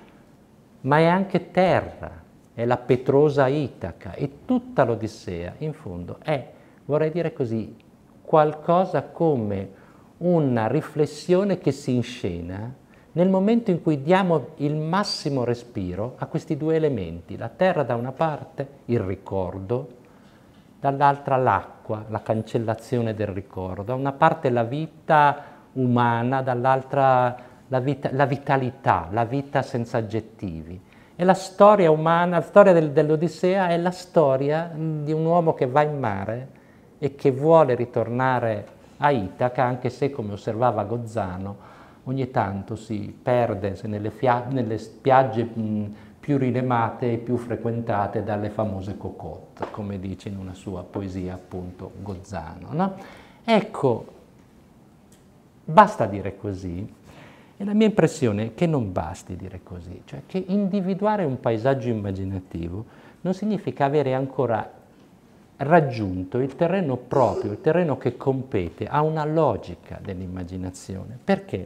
ma è anche terra, è la Petrosa Itaca, e tutta l'Odissea, in fondo, è, vorrei dire così, qualcosa come una riflessione che si inscena nel momento in cui diamo il massimo respiro a questi due elementi, la terra da una parte, il ricordo, dall'altra l'acqua, la cancellazione del ricordo, da una parte la vita umana, dall'altra la, vita, la vitalità, la vita senza aggettivi. E la storia umana, la storia del, dell'Odissea è la storia di un uomo che va in mare e che vuole ritornare a Itaca, anche se, come osservava Gozzano, ogni tanto si perde nelle, nelle spiagge mh, più rilemate e più frequentate dalle famose cocotte, come dice in una sua poesia appunto Gozzano. No? Ecco, basta dire così, e la mia impressione è che non basti dire così, cioè che individuare un paesaggio immaginativo non significa avere ancora raggiunto il terreno proprio, il terreno che compete a una logica dell'immaginazione. Perché?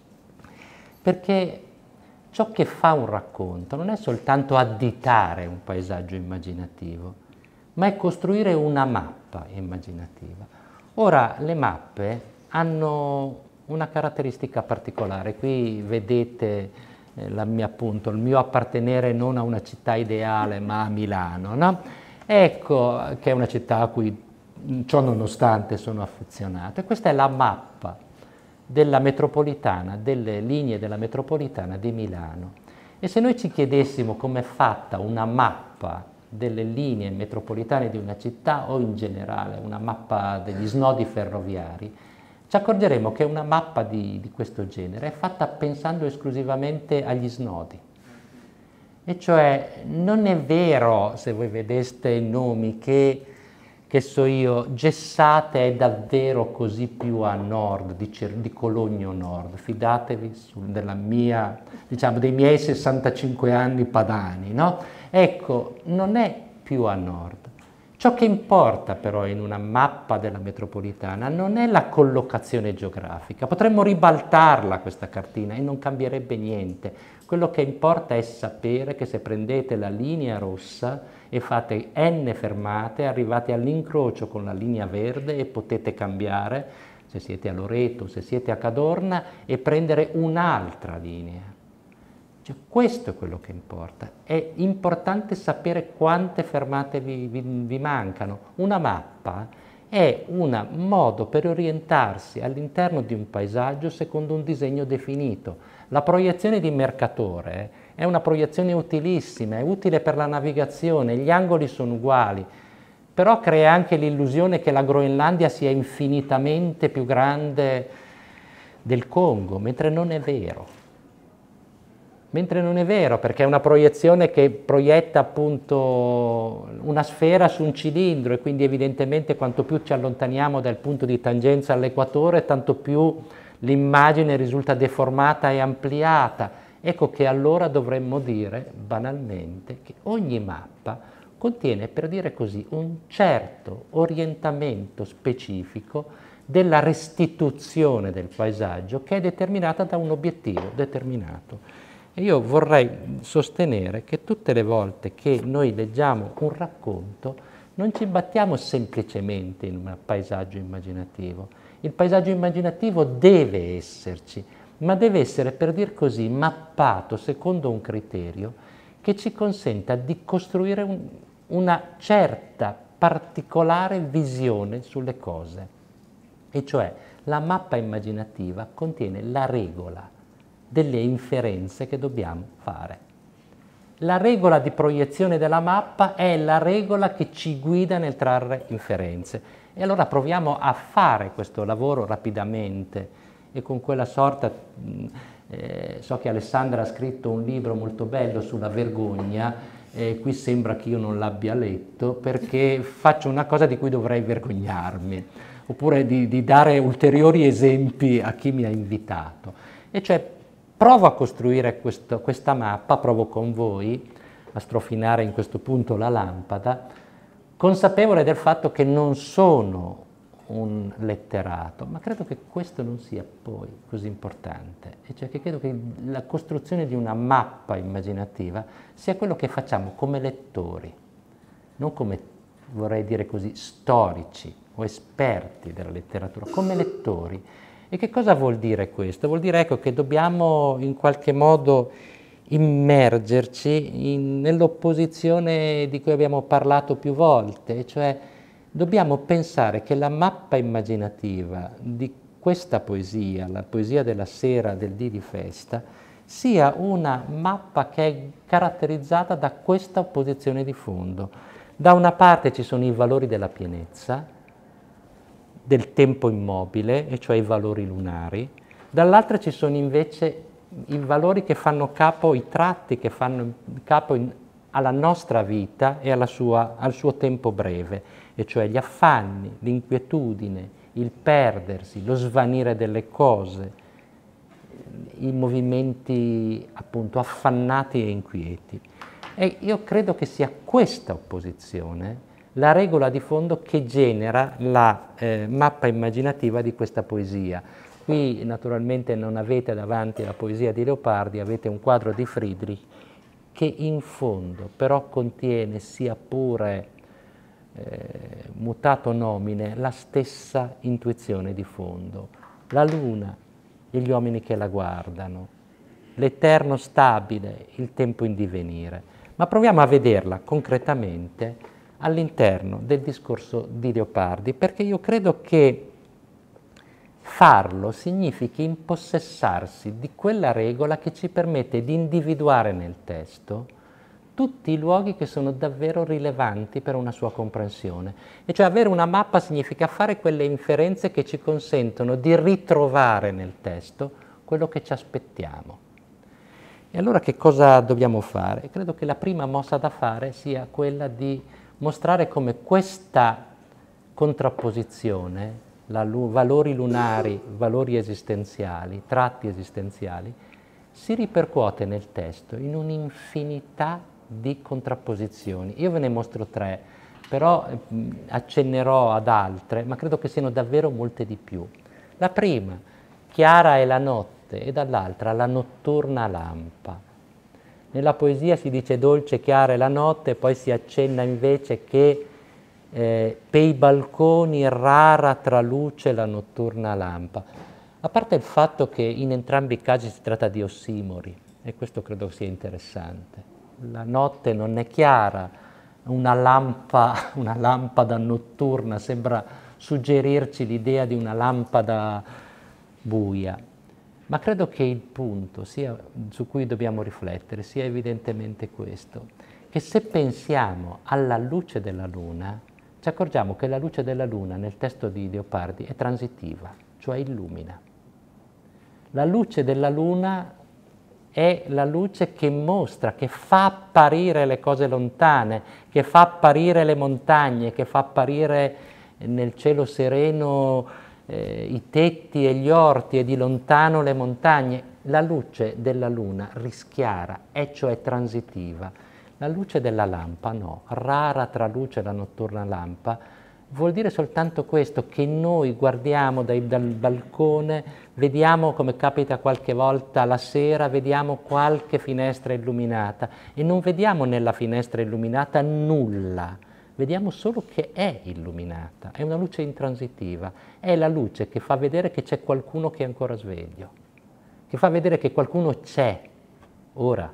Perché ciò che fa un racconto non è soltanto additare un paesaggio immaginativo, ma è costruire una mappa immaginativa. Ora, le mappe hanno una caratteristica particolare. Qui vedete eh, la mia, appunto, il mio appartenere non a una città ideale, ma a Milano, no? Ecco, che è una città a cui ciò nonostante sono affezionato. E questa è la mappa della metropolitana, delle linee della metropolitana di Milano. E se noi ci chiedessimo com'è fatta una mappa delle linee metropolitane di una città, o in generale una mappa degli snodi ferroviari, ci accorgeremo che una mappa di, di questo genere è fatta pensando esclusivamente agli snodi. E cioè non è vero, se voi vedeste i nomi, che, che so io, Gessate è davvero così più a nord, di, di Cologno Nord. Fidatevi su, della mia, diciamo, dei miei sessantacinque anni padani, no? Ecco, non è più a nord. Ciò che importa però in una mappa della metropolitana non è la collocazione geografica, potremmo ribaltarla questa cartina e non cambierebbe niente. Quello che importa è sapere che se prendete la linea rossa e fate n fermate, arrivate all'incrocio con la linea verde e potete cambiare, se siete a Loreto, se siete a Cadorna, e prendere un'altra linea. Cioè, questo è quello che importa. È importante sapere quante fermate vi, vi, vi mancano. Una mappa è un modo per orientarsi all'interno di un paesaggio secondo un disegno definito. La proiezione di Mercatore è una proiezione utilissima, è utile per la navigazione, gli angoli sono uguali, però crea anche l'illusione che la Groenlandia sia infinitamente più grande del Congo, mentre non è vero. Mentre non è vero, perché è una proiezione che proietta appunto una sfera su un cilindro e quindi evidentemente quanto più ci allontaniamo dal punto di tangenza all'equatore, tanto più l'immagine risulta deformata e ampliata. Ecco che allora dovremmo dire banalmente che ogni mappa contiene, per dire così, un certo orientamento specifico della restituzione del paesaggio che è determinata da un obiettivo determinato. E io vorrei sostenere che tutte le volte che noi leggiamo un racconto non ci battiamo semplicemente in un paesaggio immaginativo. Il paesaggio immaginativo deve esserci, ma deve essere, per dir così, mappato secondo un criterio che ci consenta di costruire un, una certa particolare visione sulle cose. E cioè la mappa immaginativa contiene la regola delle inferenze che dobbiamo fare. La regola di proiezione della mappa è la regola che ci guida nel trarre inferenze. E allora proviamo a fare questo lavoro rapidamente e con quella sorta, eh, so che Alessandra ha scritto un libro molto bello sulla vergogna, eh, qui sembra che io non l'abbia letto perché faccio una cosa di cui dovrei vergognarmi, oppure di, di dare ulteriori esempi a chi mi ha invitato. E cioè provo a costruire questo, questa mappa, provo con voi a strofinare in questo punto la lampada, consapevole del fatto che non sono un letterato, ma credo che questo non sia poi così importante, e cioè che credo che la costruzione di una mappa immaginativa sia quello che facciamo come lettori, non come, vorrei dire così, storici o esperti della letteratura, come lettori. E che cosa vuol dire questo? Vuol dire ecco, che dobbiamo in qualche modo immergerci nell'opposizione di cui abbiamo parlato più volte, cioè dobbiamo pensare che la mappa immaginativa di questa poesia, la poesia della sera del dì di festa, sia una mappa che è caratterizzata da questa opposizione di fondo. Da una parte ci sono i valori della pienezza, del tempo immobile, e cioè i valori lunari, dall'altra ci sono invece i valori che fanno capo, i tratti che fanno capo in, alla nostra vita e alla sua, al suo tempo breve, e cioè gli affanni, l'inquietudine, il perdersi, lo svanire delle cose, i movimenti appunto affannati e inquieti. E io credo che sia questa opposizione la regola di fondo che genera la eh, mappa immaginativa di questa poesia. Qui naturalmente non avete davanti la poesia di Leopardi, avete un quadro di Friedrich che in fondo però contiene, sia pure eh, mutato nomine, la stessa intuizione di fondo. La luna e gli uomini che la guardano, l'eterno stabile, il tempo in divenire. Ma proviamo a vederla concretamente all'interno del discorso di Leopardi, perché io credo che farlo significhi impossessarsi di quella regola che ci permette di individuare nel testo tutti i luoghi che sono davvero rilevanti per una sua comprensione. E cioè avere una mappa significa fare quelle inferenze che ci consentono di ritrovare nel testo quello che ci aspettiamo. E allora che cosa dobbiamo fare? Credo che la prima mossa da fare sia quella di mostrare come questa contrapposizione, la, valori lunari, valori esistenziali, tratti esistenziali, si ripercuote nel testo in un'infinità di contrapposizioni. Io ve ne mostro tre. però mh, accennerò ad altre, ma credo che siano davvero molte di più. La prima, chiara è la notte, e dall'altra la notturna lampa. Nella poesia si dice dolce, chiara è la notte, poi si accenna invece che eh, pei balconi rara traluce la notturna lampa. A parte il fatto che in entrambi i casi si tratta di ossimori, e questo credo sia interessante. La notte non è chiara, una, lampa, una lampada notturna sembra suggerirci l'idea di una lampada buia. Ma credo che il punto sia, su cui dobbiamo riflettere sia evidentemente questo, che se pensiamo alla luce della luna, ci accorgiamo che la luce della luna nel testo di Leopardi è transitiva, cioè illumina. La luce della luna è la luce che mostra, che fa apparire le cose lontane, che fa apparire le montagne, che fa apparire nel cielo sereno eh, i tetti e gli orti e di lontano le montagne. La luce della luna rischiara, è cioè transitiva. La luce della lampa no, rara traluce la notturna lampa, vuol dire soltanto questo, che noi guardiamo dai, dal balcone, vediamo, come capita qualche volta la sera, vediamo qualche finestra illuminata e non vediamo nella finestra illuminata nulla, vediamo solo che è illuminata, è una luce intransitiva, è la luce che fa vedere che c'è qualcuno che è ancora sveglio, che fa vedere che qualcuno c'è, ora.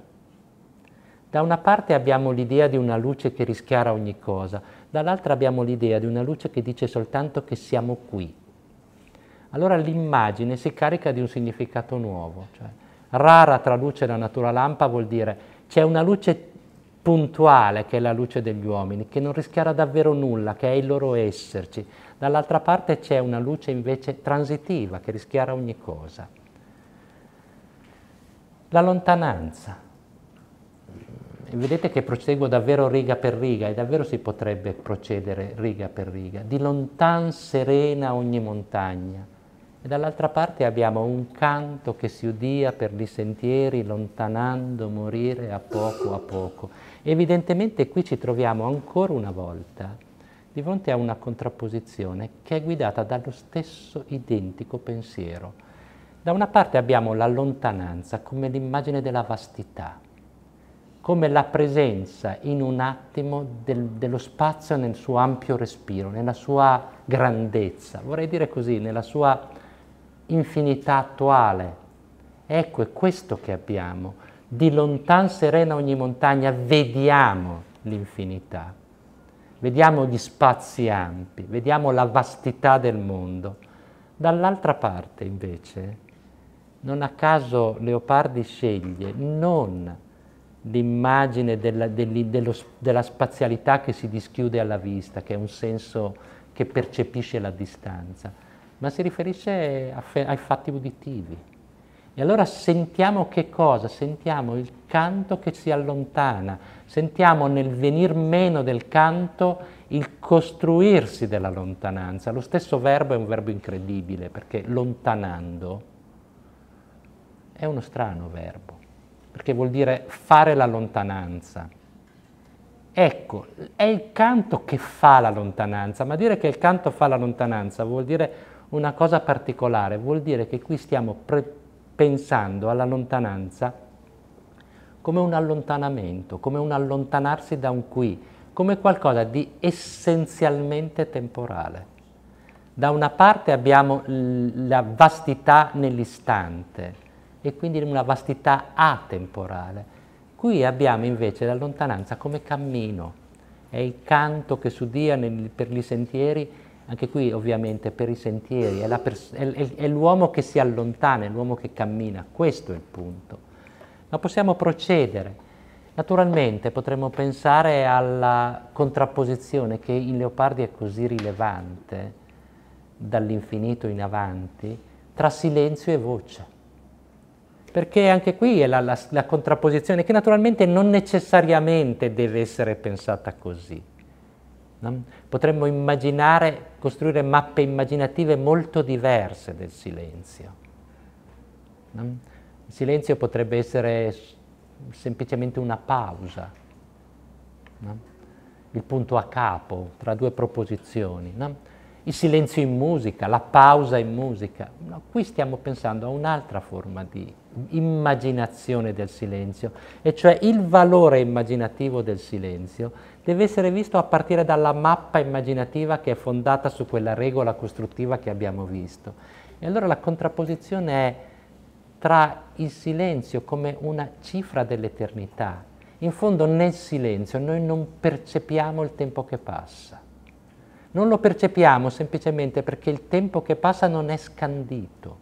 Da una parte abbiamo l'idea di una luce che rischiara ogni cosa, dall'altra abbiamo l'idea di una luce che dice soltanto che siamo qui. Allora l'immagine si carica di un significato nuovo, cioè rara traluce la natura lampa vuol dire c'è una luce puntuale che è la luce degli uomini, che non rischiara davvero nulla, che è il loro esserci. Dall'altra parte c'è una luce invece transitiva, che rischiara ogni cosa. La lontananza. Vedete che proseguo davvero riga per riga, e davvero si potrebbe procedere riga per riga. Di lontan serena ogni montagna. E dall'altra parte abbiamo un canto che si udia per li sentieri, lontanando morire a poco a poco. Evidentemente qui ci troviamo ancora una volta di fronte a una contrapposizione che è guidata dallo stesso identico pensiero. Da una parte abbiamo la lontananza come l'immagine della vastità, come la presenza in un attimo del, dello spazio nel suo ampio respiro, nella sua grandezza, vorrei dire così, nella sua infinità attuale. Ecco, è questo che abbiamo. Di lontan serena ogni montagna vediamo l'infinità, vediamo gli spazi ampi, vediamo la vastità del mondo. Dall'altra parte, invece, non a caso Leopardi sceglie non l'immagine della, dello, della spazialità che si dischiude alla vista, che è un senso che percepisce la distanza, ma si riferisce a, ai fatti uditivi. E allora sentiamo che cosa? Sentiamo il canto che si allontana, sentiamo nel venir meno del canto il costruirsi della lontananza. Lo stesso verbo è un verbo incredibile, perché lontanando è uno strano verbo, perché vuol dire fare la lontananza. Ecco, è il canto che fa la lontananza, ma dire che il canto fa la lontananza vuol dire una cosa particolare, vuol dire che qui stiamo pensando alla lontananza come un allontanamento, come un allontanarsi da un qui, come qualcosa di essenzialmente temporale. Da una parte abbiamo la vastità nell'istante, e quindi una vastità atemporale. Qui abbiamo invece la lontananza come cammino, è il canto che s'udia nel, per i sentieri, anche qui ovviamente per i sentieri, è, è, è, è l'uomo che si allontana, è l'uomo che cammina, questo è il punto. Ma possiamo procedere. Naturalmente potremmo pensare alla contrapposizione che in Leopardi è così rilevante, dall'infinito in avanti, tra silenzio e voce. Perché anche qui è la, la, la contrapposizione che naturalmente non necessariamente deve essere pensata così. No? Potremmo immaginare, costruire mappe immaginative molto diverse del silenzio. No? Il silenzio potrebbe essere semplicemente una pausa. No? il punto a capo tra due proposizioni, no? Il silenzio in musica, la pausa in musica. No, qui stiamo pensando a un'altra forma di immaginazione del silenzio, e cioè il valore immaginativo del silenzio deve essere visto a partire dalla mappa immaginativa che è fondata su quella regola costruttiva che abbiamo visto. E allora la contrapposizione è tra il silenzio come una cifra dell'eternità. In fondo nel silenzio noi non percepiamo il tempo che passa. Non lo percepiamo semplicemente perché il tempo che passa non è scandito.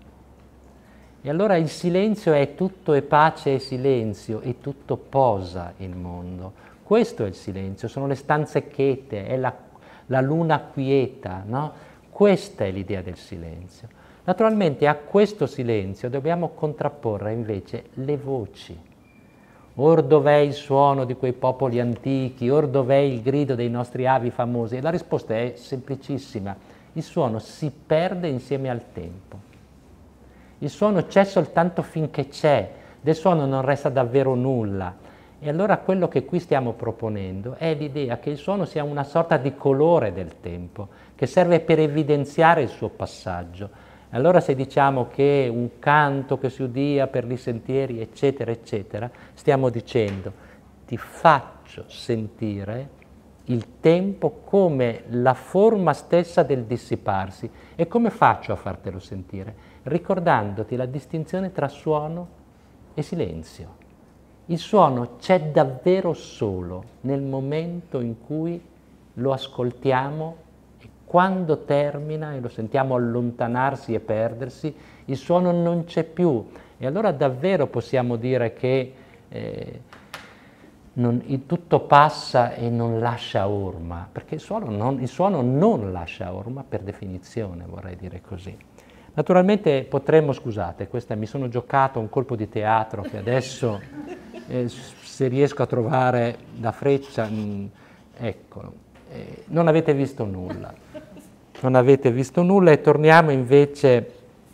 E allora il silenzio è tutto è pace e silenzio, e tutto posa il mondo. Questo è il silenzio, sono le stanze chete, è la, la luna quieta, no? Questa è l'idea del silenzio. Naturalmente a questo silenzio dobbiamo contrapporre invece le voci. Or dov'è il suono di quei popoli antichi, or dov'è il grido dei nostri avi famosi? E la risposta è semplicissima: il suono si perde insieme al tempo. Il suono c'è soltanto finché c'è, del suono non resta davvero nulla. E allora quello che qui stiamo proponendo è l'idea che il suono sia una sorta di colore del tempo, che serve per evidenziare il suo passaggio. Allora se diciamo che un canto che si udia per gli sentieri, eccetera, eccetera, stiamo dicendo: ti faccio sentire il tempo come la forma stessa del dissiparsi. E come faccio a fartelo sentire? Ricordandoti la distinzione tra suono e silenzio. Il suono c'è davvero solo nel momento in cui lo ascoltiamo. Quando termina e lo sentiamo allontanarsi e perdersi, il suono non c'è più. E allora davvero possiamo dire che eh, non, il tutto passa e non lascia orma, perché il suono, non, il suono non lascia orma per definizione, vorrei dire così. Naturalmente potremmo, scusate, questa mi sono giocato un colpo di teatro che adesso, eh, se riesco a trovare la freccia, mh, eccolo, eh, non avete visto nulla. Non avete visto nulla e torniamo invece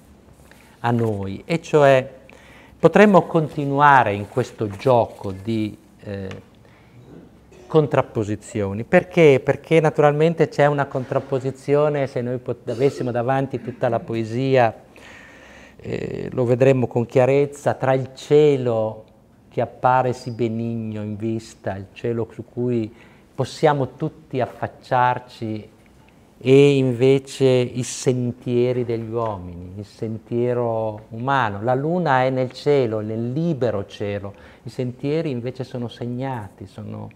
a noi, e cioè potremmo continuare in questo gioco di eh, contrapposizioni. Perché? Perché naturalmente c'è una contrapposizione, se noi avessimo davanti tutta la poesia, eh, lo vedremmo con chiarezza, tra il cielo che appare sì benigno in vista, il cielo su cui possiamo tutti affacciarci, e invece i sentieri degli uomini, il sentiero umano. La luna è nel cielo, nel libero cielo, i sentieri invece sono segnati, sono,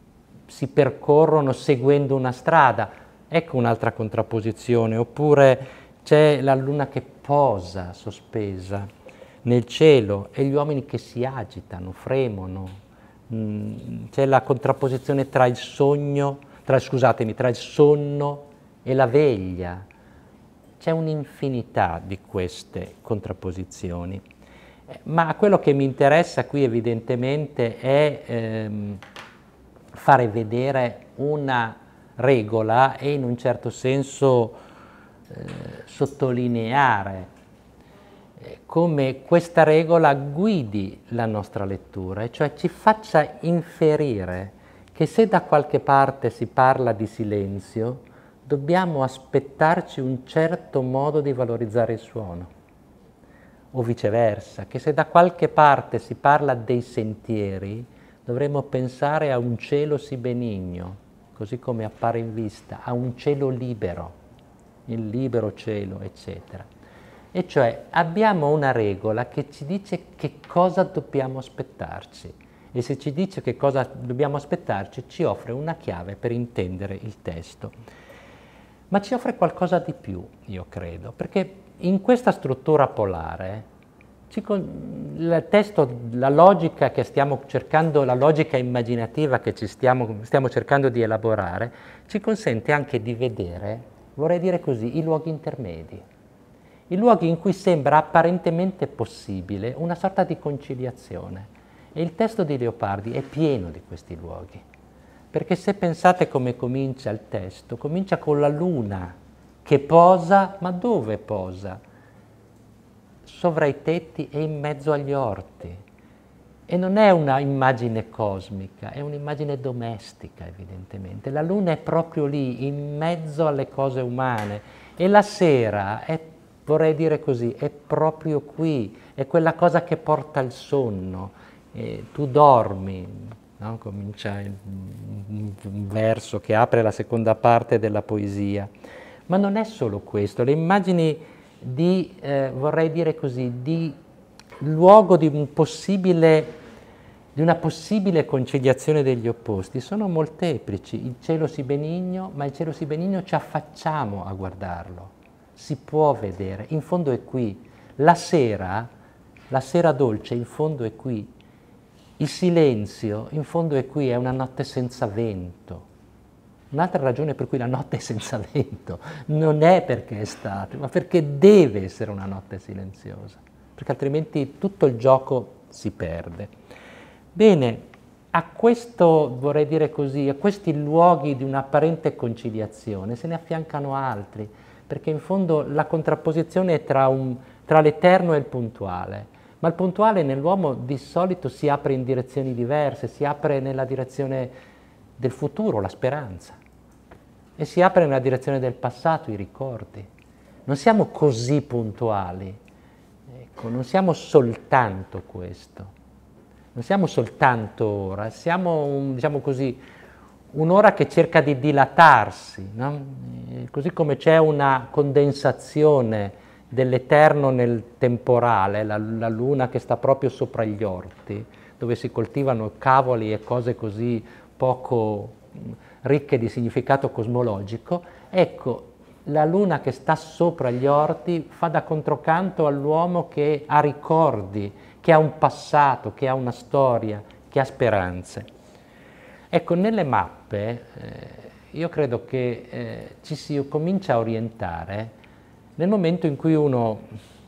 si percorrono seguendo una strada. Ecco un'altra contrapposizione. Oppure c'è la luna che posa sospesa nel cielo e gli uomini che si agitano, fremono. C'è la contrapposizione tra il sogno, tra, scusatemi, tra il sonno e la veglia. C'è un'infinità di queste contrapposizioni. Ma quello che mi interessa qui evidentemente è ehm, fare vedere una regola e in un certo senso eh, sottolineare eh, come questa regola guidi la nostra lettura, e cioè ci faccia inferire che se da qualche parte si parla di silenzio, dobbiamo aspettarci un certo modo di valorizzare il suono, o viceversa, che se da qualche parte si parla dei sentieri, dovremmo pensare a un cielo sì benigno, così come appare in vista, a un cielo libero, il libero cielo, eccetera. E cioè abbiamo una regola che ci dice che cosa dobbiamo aspettarci, e se ci dice che cosa dobbiamo aspettarci, ci offre una chiave per intendere il testo. Ma ci offre qualcosa di più, io credo, perché in questa struttura polare, ci con, il testo, la logica che stiamo cercando, la logica immaginativa che ci stiamo, stiamo cercando di elaborare, ci consente anche di vedere, vorrei dire così, i luoghi intermedi, i luoghi in cui sembra apparentemente possibile una sorta di conciliazione. E il testo di Leopardi è pieno di questi luoghi. Perché se pensate come comincia il testo, comincia con la luna che posa, ma dove posa? Sovra i tetti e in mezzo agli orti. E non è una immagine cosmica, è un'immagine domestica, evidentemente. La luna è proprio lì, in mezzo alle cose umane. E la sera è, vorrei dire così, è proprio qui, è quella cosa che porta il sonno. E tu dormi, no? Comincia un, un verso che apre la seconda parte della poesia. Ma non è solo questo, le immagini di, eh, vorrei dire così, di luogo di, un possibile, di una possibile conciliazione degli opposti sono molteplici. Il cielo si benigno, ma il cielo si benigno ci affacciamo a guardarlo, si può vedere, in fondo è qui. La sera, la sera dolce in fondo è qui, il silenzio in fondo è qui, è una notte senza vento. Un'altra ragione per cui la notte è senza vento non è perché è estate, ma perché deve essere una notte silenziosa, perché altrimenti tutto il gioco si perde. Bene, a questo, vorrei dire così, a questi luoghi di un'apparente conciliazione se ne affiancano altri, perché in fondo la contrapposizione è tra, un, tra l'eterno e il puntuale, ma il puntuale nell'uomo di solito si apre in direzioni diverse, si apre nella direzione del futuro, la speranza, e si apre nella direzione del passato, i ricordi. Non siamo così puntuali, ecco, non siamo soltanto questo, non siamo soltanto ora, siamo, un, diciamo così, un'ora che cerca di dilatarsi, no? Così come c'è una condensazione dell'eterno nel temporale, la, la luna che sta proprio sopra gli orti, dove si coltivano cavoli e cose così poco ricche di significato cosmologico, ecco, la luna che sta sopra gli orti fa da controcanto all'uomo che ha ricordi, che ha un passato, che ha una storia, che ha speranze. Ecco, nelle mappe eh, io credo che eh, ci si comincia a orientare nel momento in cui uno,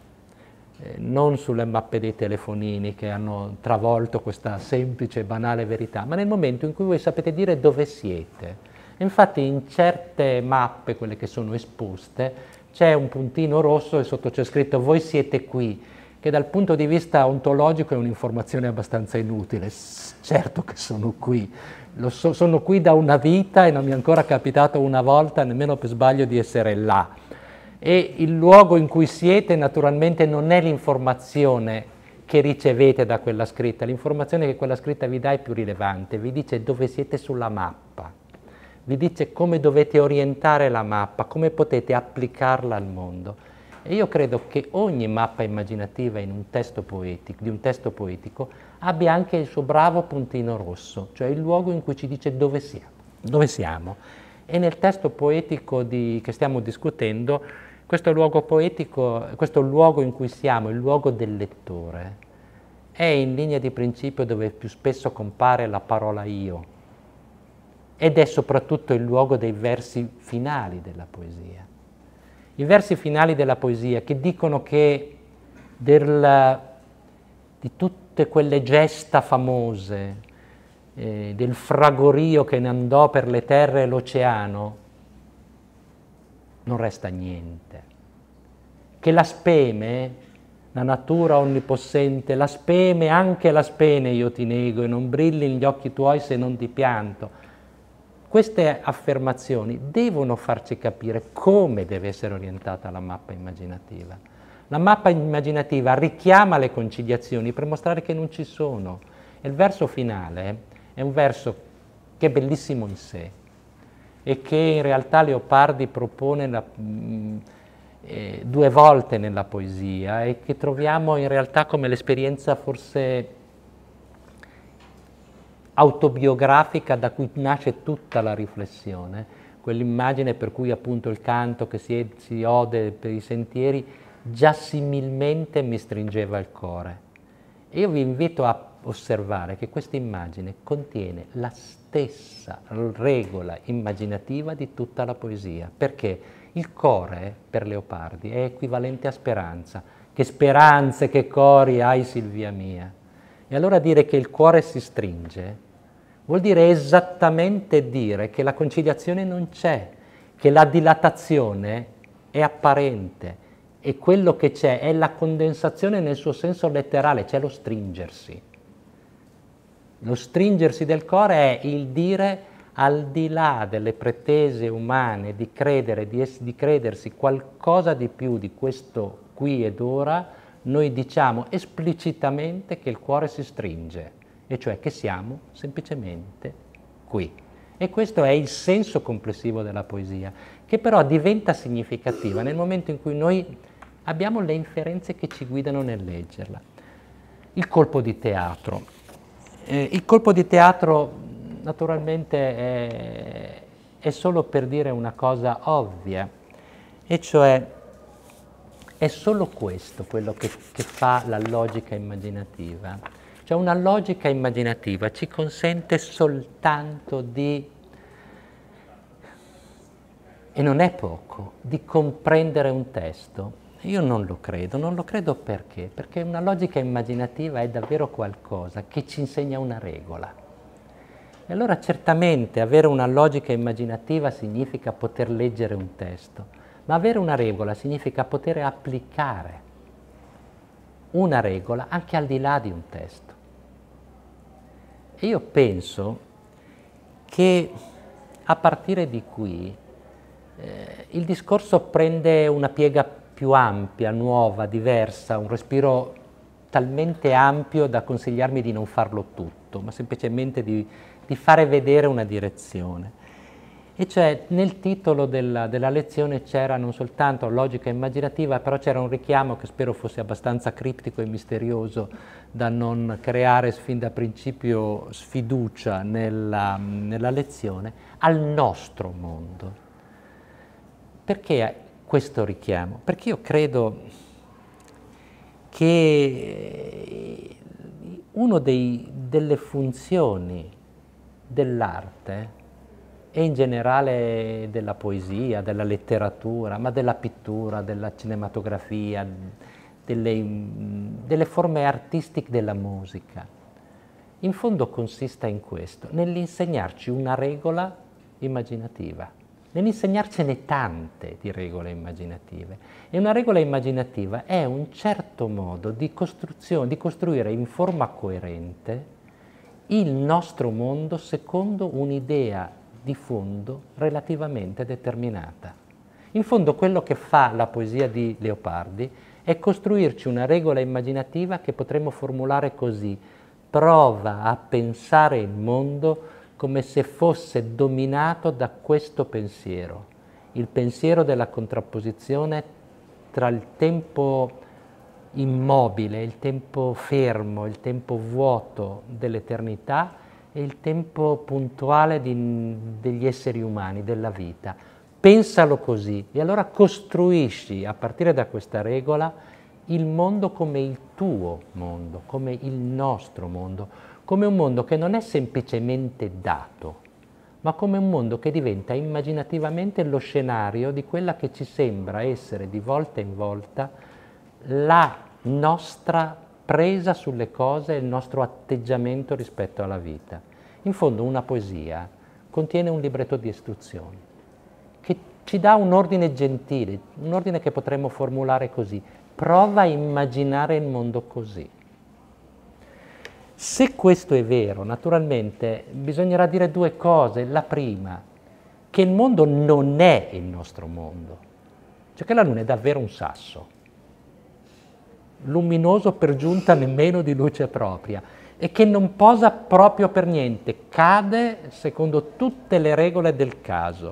eh, non sulle mappe dei telefonini che hanno travolto questa semplice e banale verità, ma nel momento in cui voi sapete dire dove siete. Infatti in certe mappe, quelle che sono esposte, c'è un puntino rosso e sotto c'è scritto voi siete qui, che dal punto di vista ontologico è un'informazione abbastanza inutile. Certo che sono qui, Lo so, sono qui da una vita e non mi è ancora capitato una volta, nemmeno per sbaglio, di essere là. E il luogo in cui siete naturalmente non è l'informazione che ricevete da quella scritta, l'informazione che quella scritta vi dà è più rilevante, vi dice dove siete sulla mappa, vi dice come dovete orientare la mappa, come potete applicarla al mondo. E io credo che ogni mappa immaginativa in un testo poetico, di un testo poetico abbia anche il suo bravo puntino rosso, cioè il luogo in cui ci dice dove siamo. Dove siamo. E nel testo poetico di, che stiamo discutendo, questo luogo poetico, questo luogo in cui siamo, il luogo del lettore, è in linea di principio dove più spesso compare la parola io, ed è soprattutto il luogo dei versi finali della poesia. I versi finali della poesia che dicono che del, di tutte quelle gesta famose, eh, del fragorio che ne andò per le terre e l'oceano, non resta niente. Che la speme, la natura onnipossente, la speme, anche la spene io ti nego, e non brilli gli occhi tuoi se non ti pianto. Queste affermazioni devono farci capire come deve essere orientata la mappa immaginativa. La mappa immaginativa richiama le conciliazioni per mostrare che non ci sono. E il verso finale è un verso che è bellissimo in sé e che in realtà Leopardi propone la, mh, eh, due volte nella poesia e che troviamo in realtà come l'esperienza forse autobiografica da cui nasce tutta la riflessione, quell'immagine per cui appunto il canto che si, si ode per i sentieri già similmente mi stringeva il cuore. E io vi invito a osservare che questa immagine contiene la stessa regola immaginativa di tutta la poesia, perché il core per Leopardi è equivalente a speranza. Che speranze, che cori hai Silvia mia. E allora dire che il cuore si stringe vuol dire esattamente dire che la conciliazione non c'è, che la dilatazione è apparente e quello che c'è è la condensazione nel suo senso letterale, c'è lo stringersi. Lo stringersi del cuore è il dire, al di là delle pretese umane di credere, di, es- di credersi qualcosa di più di questo qui ed ora, noi diciamo esplicitamente che il cuore si stringe, e cioè che siamo semplicemente qui. E questo è il senso complessivo della poesia, che però diventa significativa nel momento in cui noi abbiamo le inferenze che ci guidano nel leggerla. Il colpo di teatro. Eh, il colpo di teatro naturalmente è, è solo per dire una cosa ovvia, e cioè è solo questo quello che, che fa la logica immaginativa. Cioè una logica immaginativa ci consente soltanto di, e non è poco, di comprendere un testo. Io non lo credo, non lo credo perché? Perché una logica immaginativa è davvero qualcosa che ci insegna una regola. E allora certamente avere una logica immaginativa significa poter leggere un testo, ma avere una regola significa poter applicare una regola anche al di là di un testo. E io penso che a partire di qui eh, il discorso prende una piega più ampia, nuova, diversa, un respiro talmente ampio da consigliarmi di non farlo tutto, ma semplicemente di, di fare vedere una direzione. E cioè nel titolo della, della lezione c'era non soltanto logica immaginativa, però c'era un richiamo che spero fosse abbastanza criptico e misterioso da non creare fin da principio sfiducia nella, nella lezione, al nostro mondo. Perché questo richiamo? Perché io credo che una delle funzioni dell'arte e in generale della poesia, della letteratura, ma della pittura, della cinematografia, delle, delle forme artistiche della musica, in fondo consiste in questo, nell'insegnarci una regola immaginativa, nell'insegnarcene tante di regole immaginative. E una regola immaginativa è un certo modo di costruzione, di costruire in forma coerente il nostro mondo secondo un'idea di fondo relativamente determinata. In fondo quello che fa la poesia di Leopardi è costruirci una regola immaginativa che potremmo formulare così: prova a pensare il mondo come se fosse dominato da questo pensiero, il pensiero della contrapposizione tra il tempo immobile, il tempo fermo, il tempo vuoto dell'eternità e il tempo puntuale di, degli esseri umani, della vita. Pensalo così e allora costruisci a partire da questa regola il mondo come il tuo mondo, come il nostro mondo, come un mondo che non è semplicemente dato, ma come un mondo che diventa immaginativamente lo scenario di quella che ci sembra essere di volta in volta la nostra presa sulle cose e il nostro atteggiamento rispetto alla vita. In fondo una poesia contiene un libretto di istruzioni che ci dà un ordine gentile, un ordine che potremmo formulare così: prova a immaginare il mondo così. Se questo è vero, naturalmente bisognerà dire due cose. La prima, che il mondo non è il nostro mondo, cioè che la Luna è davvero un sasso, luminoso per giunta nemmeno di luce propria, e che non posa proprio per niente, cade secondo tutte le regole del caso.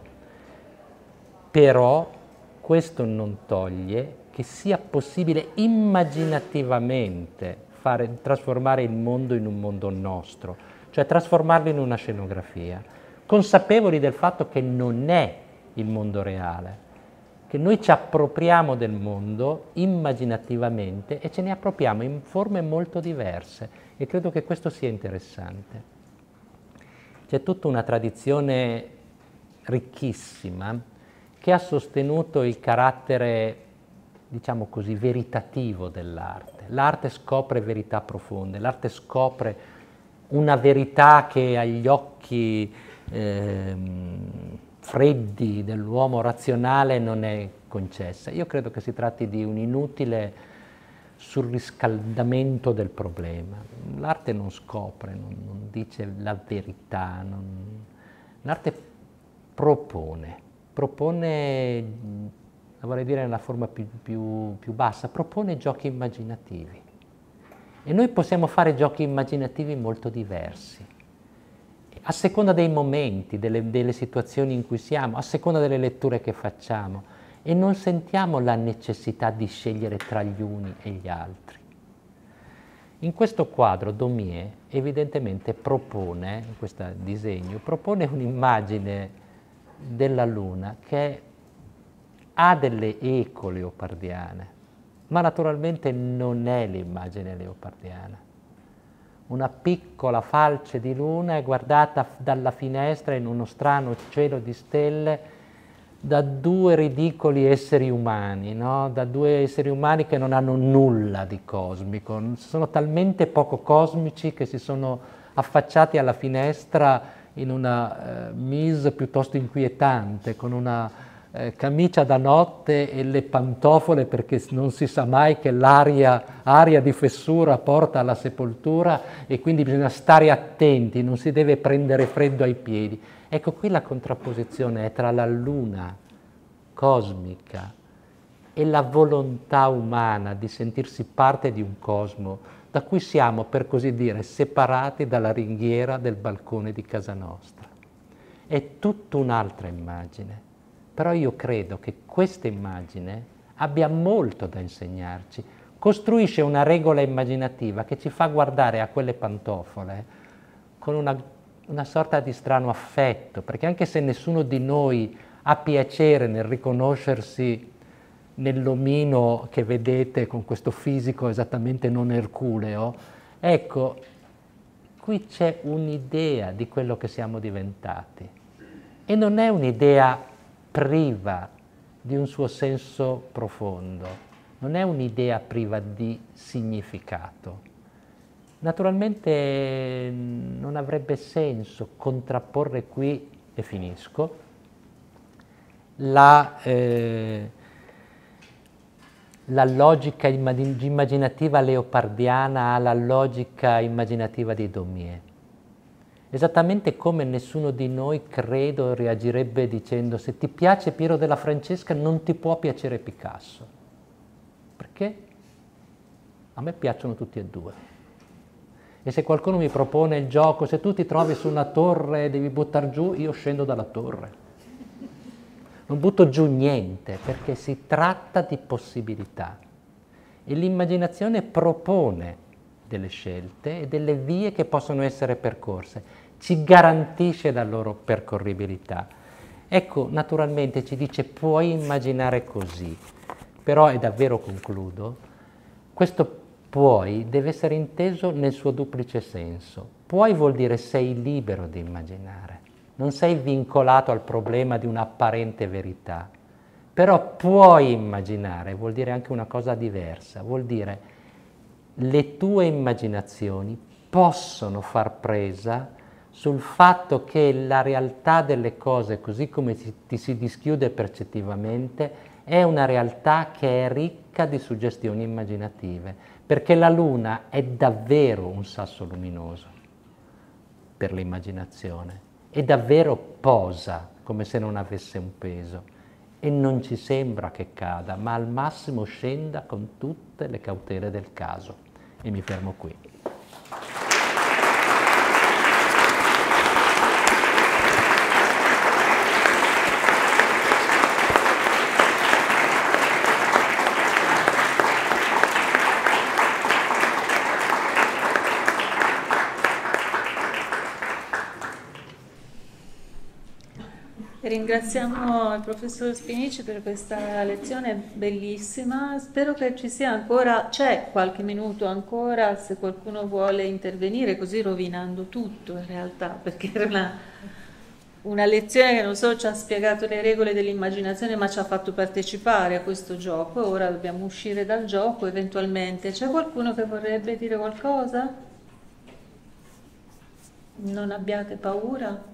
Però questo non toglie che sia possibile immaginativamente fare, trasformare il mondo in un mondo nostro, cioè trasformarlo in una scenografia, consapevoli del fatto che non è il mondo reale, che noi ci appropriamo del mondo immaginativamente e ce ne appropriamo in forme molto diverse, e credo che questo sia interessante. C'è tutta una tradizione ricchissima che ha sostenuto il carattere, diciamo così, veritativo dell'arte. L'arte scopre verità profonde, l'arte scopre una verità che agli occhi ehm, freddi dell'uomo razionale non è concessa. Io credo che si tratti di un inutile sul riscaldamento del problema. L'arte non scopre, non, non dice la verità, non... l'arte propone, propone, la vorrei dire nella forma più, più, più bassa, propone giochi immaginativi. E noi possiamo fare giochi immaginativi molto diversi, a seconda dei momenti, delle, delle situazioni in cui siamo, a seconda delle letture che facciamo, e non sentiamo la necessità di scegliere tra gli uni e gli altri. In questo quadro Daumier evidentemente propone, in questo disegno, propone un'immagine della Luna che ha delle eco leopardiane, ma naturalmente non è l'immagine leopardiana. Una piccola falce di luna è guardata dalla finestra in uno strano cielo di stelle da due ridicoli esseri umani, no? Da due esseri umani che non hanno nulla di cosmico, sono talmente poco cosmici che si sono affacciati alla finestra in una eh, mise piuttosto inquietante, con una eh, camicia da notte e le pantofole, perché non si sa mai che l'aria aria di fessura porta alla sepoltura e quindi bisogna stare attenti, non si deve prendere freddo ai piedi. Ecco, qui la contrapposizione è tra la luna cosmica e la volontà umana di sentirsi parte di un cosmo da cui siamo, per così dire, separati dalla ringhiera del balcone di casa nostra. È tutta un'altra immagine, però io credo che questa immagine abbia molto da insegnarci. Costruisce una regola immaginativa che ci fa guardare a quelle pantofole con una, una sorta di strano affetto, perché anche se nessuno di noi ha piacere nel riconoscersi nell'omino che vedete con questo fisico esattamente non erculeo, ecco, qui c'è un'idea di quello che siamo diventati e non è un'idea priva di un suo senso profondo, non è un'idea priva di significato. Naturalmente non avrebbe senso contrapporre qui, e finisco, la, eh, la logica immaginativa leopardiana alla logica immaginativa di Daumier. Esattamente come nessuno di noi, credo, reagirebbe dicendo: se ti piace Piero della Francesca non ti può piacere Picasso. Perché? A me piacciono tutti e due. E se qualcuno mi propone il gioco, se tu ti trovi su una torre e devi buttare giù, io scendo dalla torre. Non butto giù niente, perché si tratta di possibilità. E l'immaginazione propone delle scelte e delle vie che possono essere percorse, ci garantisce la loro percorribilità. Ecco, naturalmente ci dice: puoi immaginare così, però, e davvero concludo, questo puoi deve essere inteso nel suo duplice senso. Puoi vuol dire sei libero di immaginare, non sei vincolato al problema di un'apparente verità, però puoi immaginare, vuol dire anche una cosa diversa, vuol dire le tue immaginazioni possono far presa sul fatto che la realtà delle cose, così come ti, ti si dischiude percettivamente, è una realtà che è ricca di suggestioni immaginative, perché la Luna è davvero un sasso luminoso per l'immaginazione, e davvero posa come se non avesse un peso, e non ci sembra che cada, ma al massimo scenda con tutte le cautele del caso. E mi fermo qui. Ringraziamo il professor Spinici per questa lezione bellissima. Spero che ci sia ancora, c'è qualche minuto ancora se qualcuno vuole intervenire, così rovinando tutto in realtà, perché era una, una lezione che non solo ci ha spiegato le regole dell'immaginazione, ma ci ha fatto partecipare a questo gioco. Ora dobbiamo uscire dal gioco eventualmente. C'è qualcuno che vorrebbe dire qualcosa? Non abbiate paura.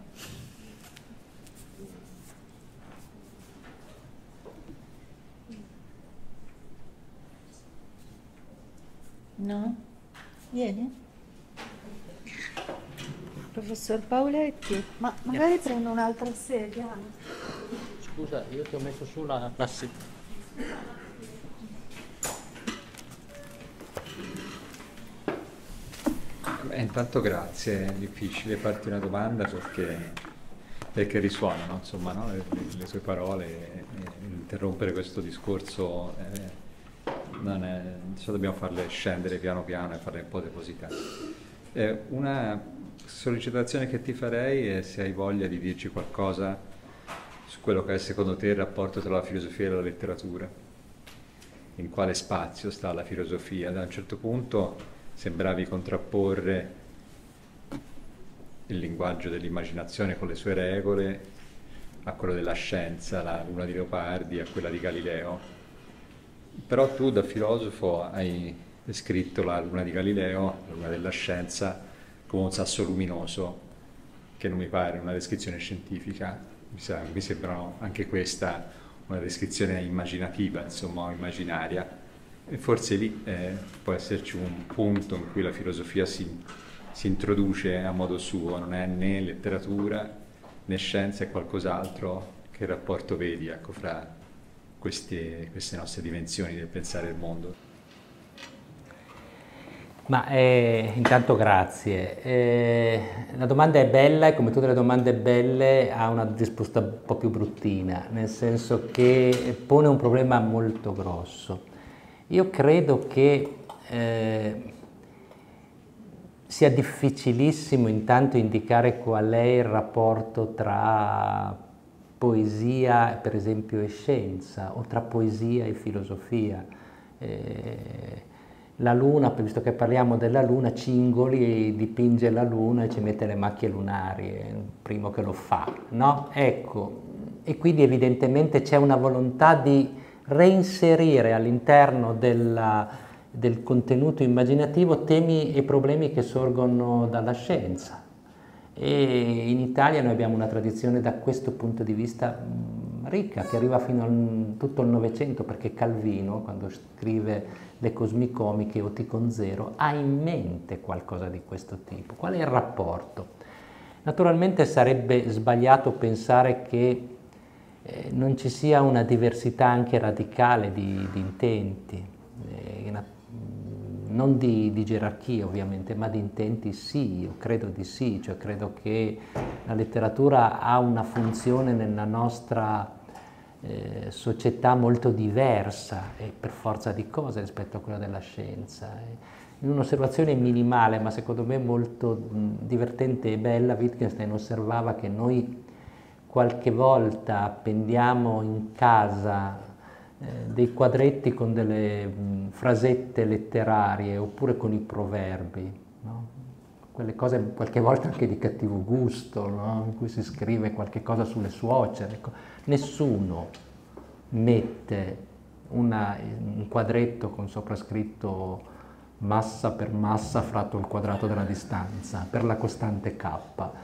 No? Vieni? Professor Paoletti, ma magari prendo un'altra sedia. Scusa, io ti ho messo su la, la sedia. Beh, intanto grazie, è difficile farti una domanda perché, perché risuonano, insomma, no? le, le sue parole, e, e interrompere questo discorso, eh, non è, cioè dobbiamo farle scendere piano piano e farle un po' depositare. Eh, una sollecitazione che ti farei è se hai voglia di dirci qualcosa su quello che è secondo te il rapporto tra la filosofia e la letteratura. In quale spazio sta la filosofia? Da un certo punto sembravi contrapporre il linguaggio dell'immaginazione con le sue regole a quello della scienza, la Luna di Leopardi, a quella di Galileo. Però tu da filosofo hai descritto la Luna di Galileo, la Luna della scienza, come un sasso luminoso, che non mi pare una descrizione scientifica, mi, sa, mi sembra anche questa una descrizione immaginativa, insomma, o immaginaria. E forse lì eh, può esserci un punto in cui la filosofia si, si introduce a modo suo, non è né letteratura né scienza, è qualcos'altro. Che rapporto vedi, ecco, fra queste, queste nostre dimensioni del pensare il mondo? Ma eh, intanto grazie. Eh, la domanda è bella e come tutte le domande belle ha una risposta un po' più bruttina, nel senso che pone un problema molto grosso. Io credo che eh, sia difficilissimo intanto indicare qual è il rapporto tra poesia, per esempio, e scienza, o tra poesia e filosofia. Eh, La luna, visto che parliamo della luna, Cingoli dipinge la luna e ci mette le macchie lunari, è il primo che lo fa, no? Ecco, e quindi evidentemente c'è una volontà di reinserire all'interno della, del contenuto immaginativo temi e problemi che sorgono dalla scienza. E in Italia noi abbiamo una tradizione da questo punto di vista ricca, che arriva fino a tutto il Novecento, perché Calvino, quando scrive le Cosmicomiche o Ticon Zero, ha in mente qualcosa di questo tipo. Qual è il rapporto? Naturalmente sarebbe sbagliato pensare che eh, non ci sia una diversità anche radicale di, di intenti, eh, una, non di, di gerarchia ovviamente, ma di intenti sì, io credo di sì, cioè credo che la letteratura ha una funzione nella nostra Eh, società molto diversa e per forza di cose rispetto a quella della scienza. In un'osservazione minimale, ma secondo me molto mh, divertente e bella, Wittgenstein osservava che noi qualche volta appendiamo in casa eh, dei quadretti con delle mh, frasette letterarie oppure con i proverbi, no? Quelle cose qualche volta anche di cattivo gusto, no? In cui si scrive qualche cosa sulle suocere. Ecco. Nessuno mette una, un quadretto con sopra scritto massa per massa fratto il quadrato della distanza per la costante k.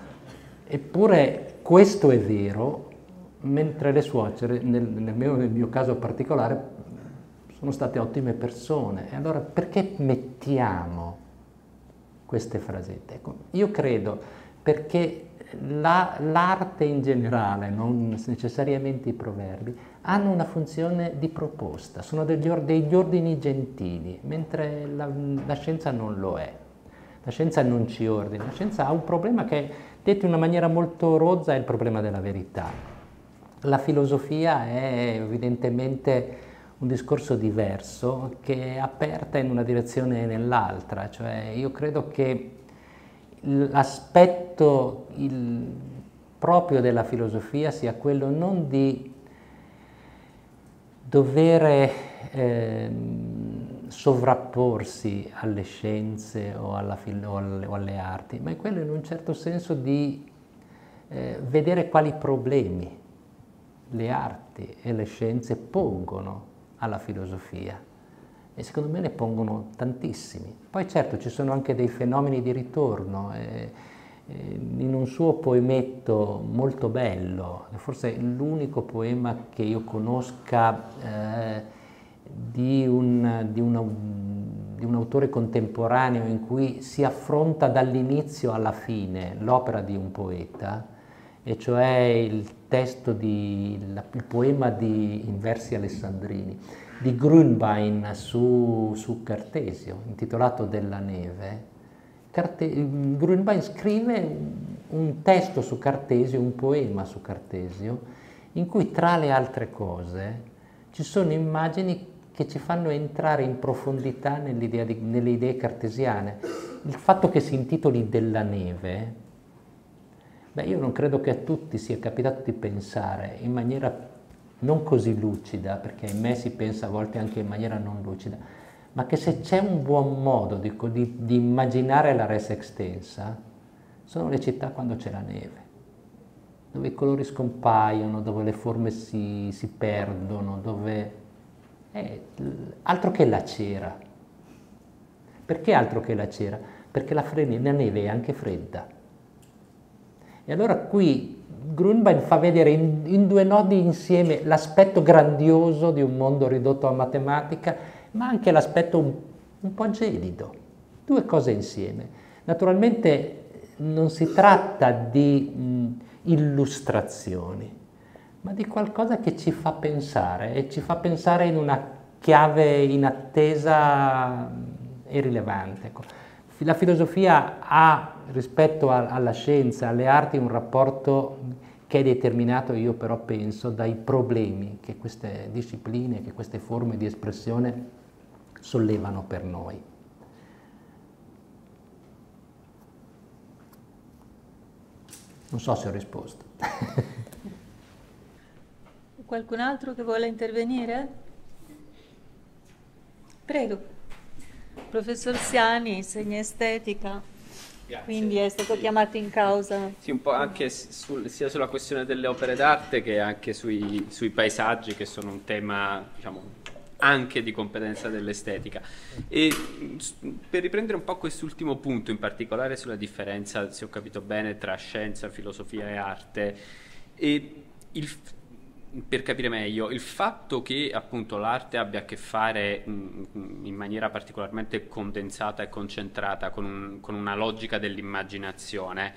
Eppure questo è vero, mentre le suocere, nel, nel, mio, nel mio caso particolare, sono state ottime persone. E allora perché mettiamo queste frasette? Ecco, io credo perché la, l'arte in generale, non necessariamente i proverbi, hanno una funzione di proposta, sono degli, or- degli ordini gentili, mentre la, la scienza non lo è. La scienza non ci ordina, la scienza ha un problema che, detto in una maniera molto rozza, è il problema della verità. La filosofia è evidentemente un discorso diverso che è aperta in una direzione e nell'altra, cioè io credo che l'aspetto il, proprio della filosofia sia quello non di dover eh, sovrapporsi alle scienze o, alla fil- o, alle, o alle arti, ma è quello in un certo senso di eh, vedere quali problemi le arti e le scienze pongono alla filosofia, e secondo me ne pongono tantissimi. Poi certo ci sono anche dei fenomeni di ritorno. Eh, eh, in un suo poemetto molto bello, forse l'unico poema che io conosca eh, di, un, di una di un autore contemporaneo in cui si affronta dall'inizio alla fine l'opera di un poeta, e cioè il testo di, il poema di, in versi alessandrini, di Grünbein su, su Cartesio, intitolato Della neve. Carte, Grünbein scrive un, un testo su Cartesio, un poema su Cartesio, in cui tra le altre cose ci sono immagini che ci fanno entrare in profondità nell'idea di, nelle idee cartesiane. Il fatto che si intitoli Della neve, beh, io non credo che a tutti sia capitato di pensare in maniera non così lucida, perché in me si pensa a volte anche in maniera non lucida, ma che se c'è un buon modo di, di, di immaginare la res extensa, sono le città quando c'è la neve, dove i colori scompaiono, dove le forme si, si perdono, dove... è altro che la cera. Perché altro che la cera? Perché la, la neve è anche fredda. E allora qui Grünbein fa vedere in, in due nodi insieme l'aspetto grandioso di un mondo ridotto a matematica, ma anche l'aspetto un, un po' gelido. Due cose insieme. Naturalmente non si tratta di mh, illustrazioni, ma di qualcosa che ci fa pensare, e ci fa pensare in una chiave inattesa e rilevante. Ecco. La filosofia ha, rispetto a, alla scienza, alle arti, un rapporto che è determinato, io però penso, dai problemi che queste discipline, che queste forme di espressione sollevano per noi. Non so se ho risposto. Qualcun altro che vuole intervenire? Prego. Professor Siani insegna estetica, Grazie. Quindi è stato sì. chiamato in causa. Sì, un po' anche sul, sia sulla questione delle opere d'arte che anche sui, sui paesaggi, che sono un tema, diciamo, anche di competenza dell'estetica. E per riprendere un po' quest'ultimo punto, in particolare sulla differenza, se ho capito bene, tra scienza, filosofia e arte, e il per capire meglio, il fatto che appunto l'arte abbia a che fare mh, in maniera particolarmente condensata e concentrata con, un, con una logica dell'immaginazione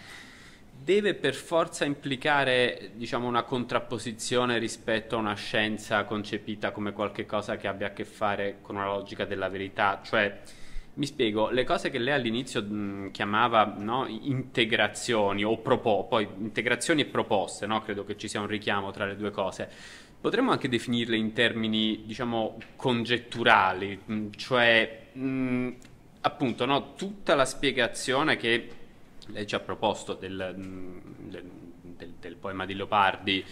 deve per forza implicare, diciamo, una contrapposizione rispetto a una scienza concepita come qualche cosa che abbia a che fare con una logica della verità. Cioè, mi spiego, le cose che lei all'inizio chiamava, no, integrazioni o propo, poi integrazioni e proposte, no? Credo che ci sia un richiamo tra le due cose. Potremmo anche definirle in termini, diciamo, congetturali, cioè mh, appunto, no, tutta la spiegazione che lei ci ha proposto del, del, del, del poema di Leopardi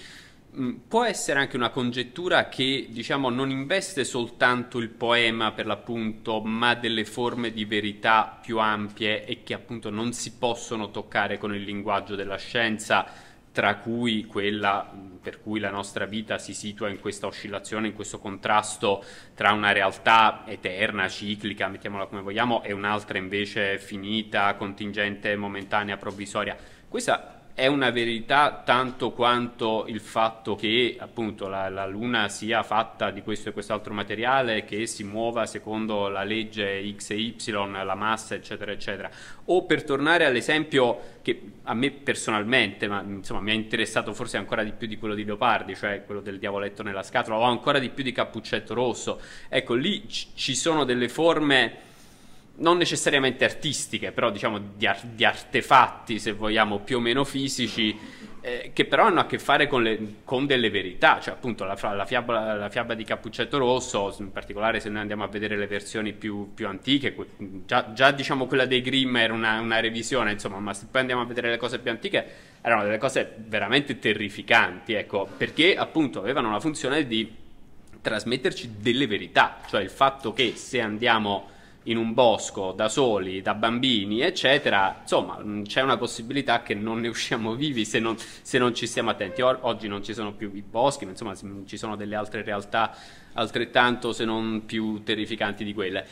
può essere anche una congettura che, diciamo, non investe soltanto il poema per l'appunto, ma delle forme di verità più ampie e che appunto non si possono toccare con il linguaggio della scienza, tra cui quella per cui la nostra vita si situa in questa oscillazione, in questo contrasto tra una realtà eterna, ciclica, mettiamola come vogliamo, e un'altra invece finita, contingente, momentanea, provvisoria. Questa è una verità tanto quanto il fatto che appunto la, la Luna sia fatta di questo e quest'altro materiale, che si muova secondo la legge X e Y, la massa, eccetera, eccetera. O, per tornare all'esempio che a me personalmente, ma insomma mi ha interessato forse ancora di più di quello di Leopardi, cioè quello del diavoletto nella scatola, o ancora di più di Cappuccetto Rosso. Ecco, lì ci sono delle forme non necessariamente artistiche, però diciamo di, ar di artefatti, se vogliamo, più o meno fisici, eh, che però hanno a che fare con, le, con delle verità. Cioè appunto la, la, fiaba, la fiaba di Cappuccetto Rosso, in particolare se noi andiamo a vedere le versioni più, più antiche, già, già diciamo quella dei Grimm era una, una revisione, insomma, ma se poi andiamo a vedere le cose più antiche erano delle cose veramente terrificanti, ecco, perché appunto avevano la funzione di trasmetterci delle verità, cioè il fatto che se andiamo in un bosco da soli, da bambini, eccetera, insomma, c'è una possibilità che non ne usciamo vivi se non, se non ci stiamo attenti. O oggi non ci sono più i boschi, ma insomma ci sono delle altre realtà altrettanto, se non più terrificanti di quelle.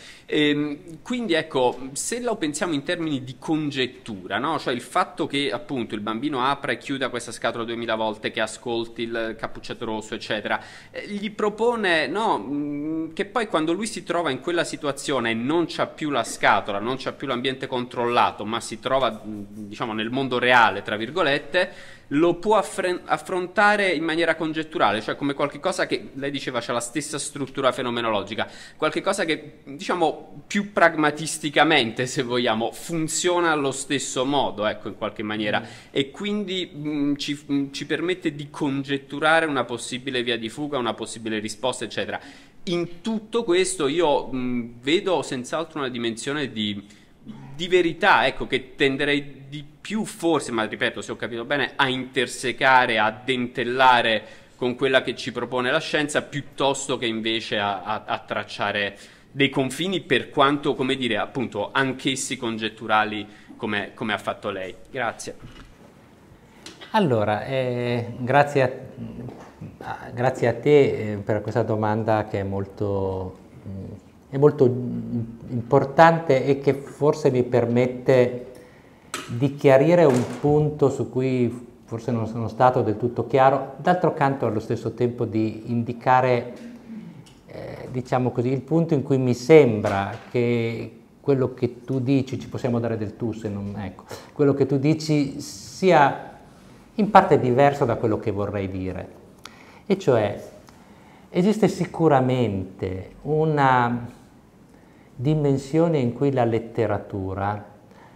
E, quindi ecco, se lo pensiamo in termini di congettura, no? Cioè il fatto che appunto il bambino apra e chiuda questa scatola duemila volte, che ascolti il Cappuccetto Rosso, eccetera, eh, gli propone, no, che poi quando lui si trova in quella situazione e non c'ha più la scatola, non c'ha più l'ambiente controllato, ma si trova, diciamo, nel mondo reale, tra virgolette, lo può affrontare in maniera congetturale, cioè come qualche cosa che, lei diceva, c'ha la stessa struttura fenomenologica, qualche cosa che, diciamo, più pragmatisticamente, se vogliamo, funziona allo stesso modo, ecco, in qualche maniera, mm. e quindi mh, ci, mh, ci permette di congetturare una possibile via di fuga, una possibile risposta, eccetera. In tutto questo io mh, vedo senz'altro una dimensione di, di verità, ecco, che tenderei di più forse, ma ripeto, se ho capito bene, a intersecare, a dentellare con quella che ci propone la scienza, piuttosto che invece a, a, a tracciare dei confini, per quanto, come dire, appunto, anch'essi congetturali, come, come ha fatto lei. Grazie. Allora, eh, grazie, a, grazie a te eh, per questa domanda che è molto, mh, è molto importante e che forse mi permette di chiarire un punto su cui forse non sono stato del tutto chiaro, d'altro canto allo stesso tempo di indicare, eh, diciamo così, il punto in cui mi sembra che quello che tu dici, ci possiamo dare del tu se non, ecco, quello che tu dici sia in parte diverso da quello che vorrei dire, e cioè esiste sicuramente una dimensione in cui la letteratura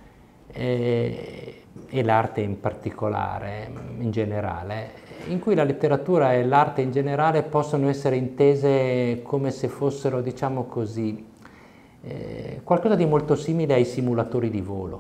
e, e l'arte in particolare, in generale, in cui la letteratura e l'arte in generale possono essere intese come se fossero, diciamo così, eh, qualcosa di molto simile ai simulatori di volo.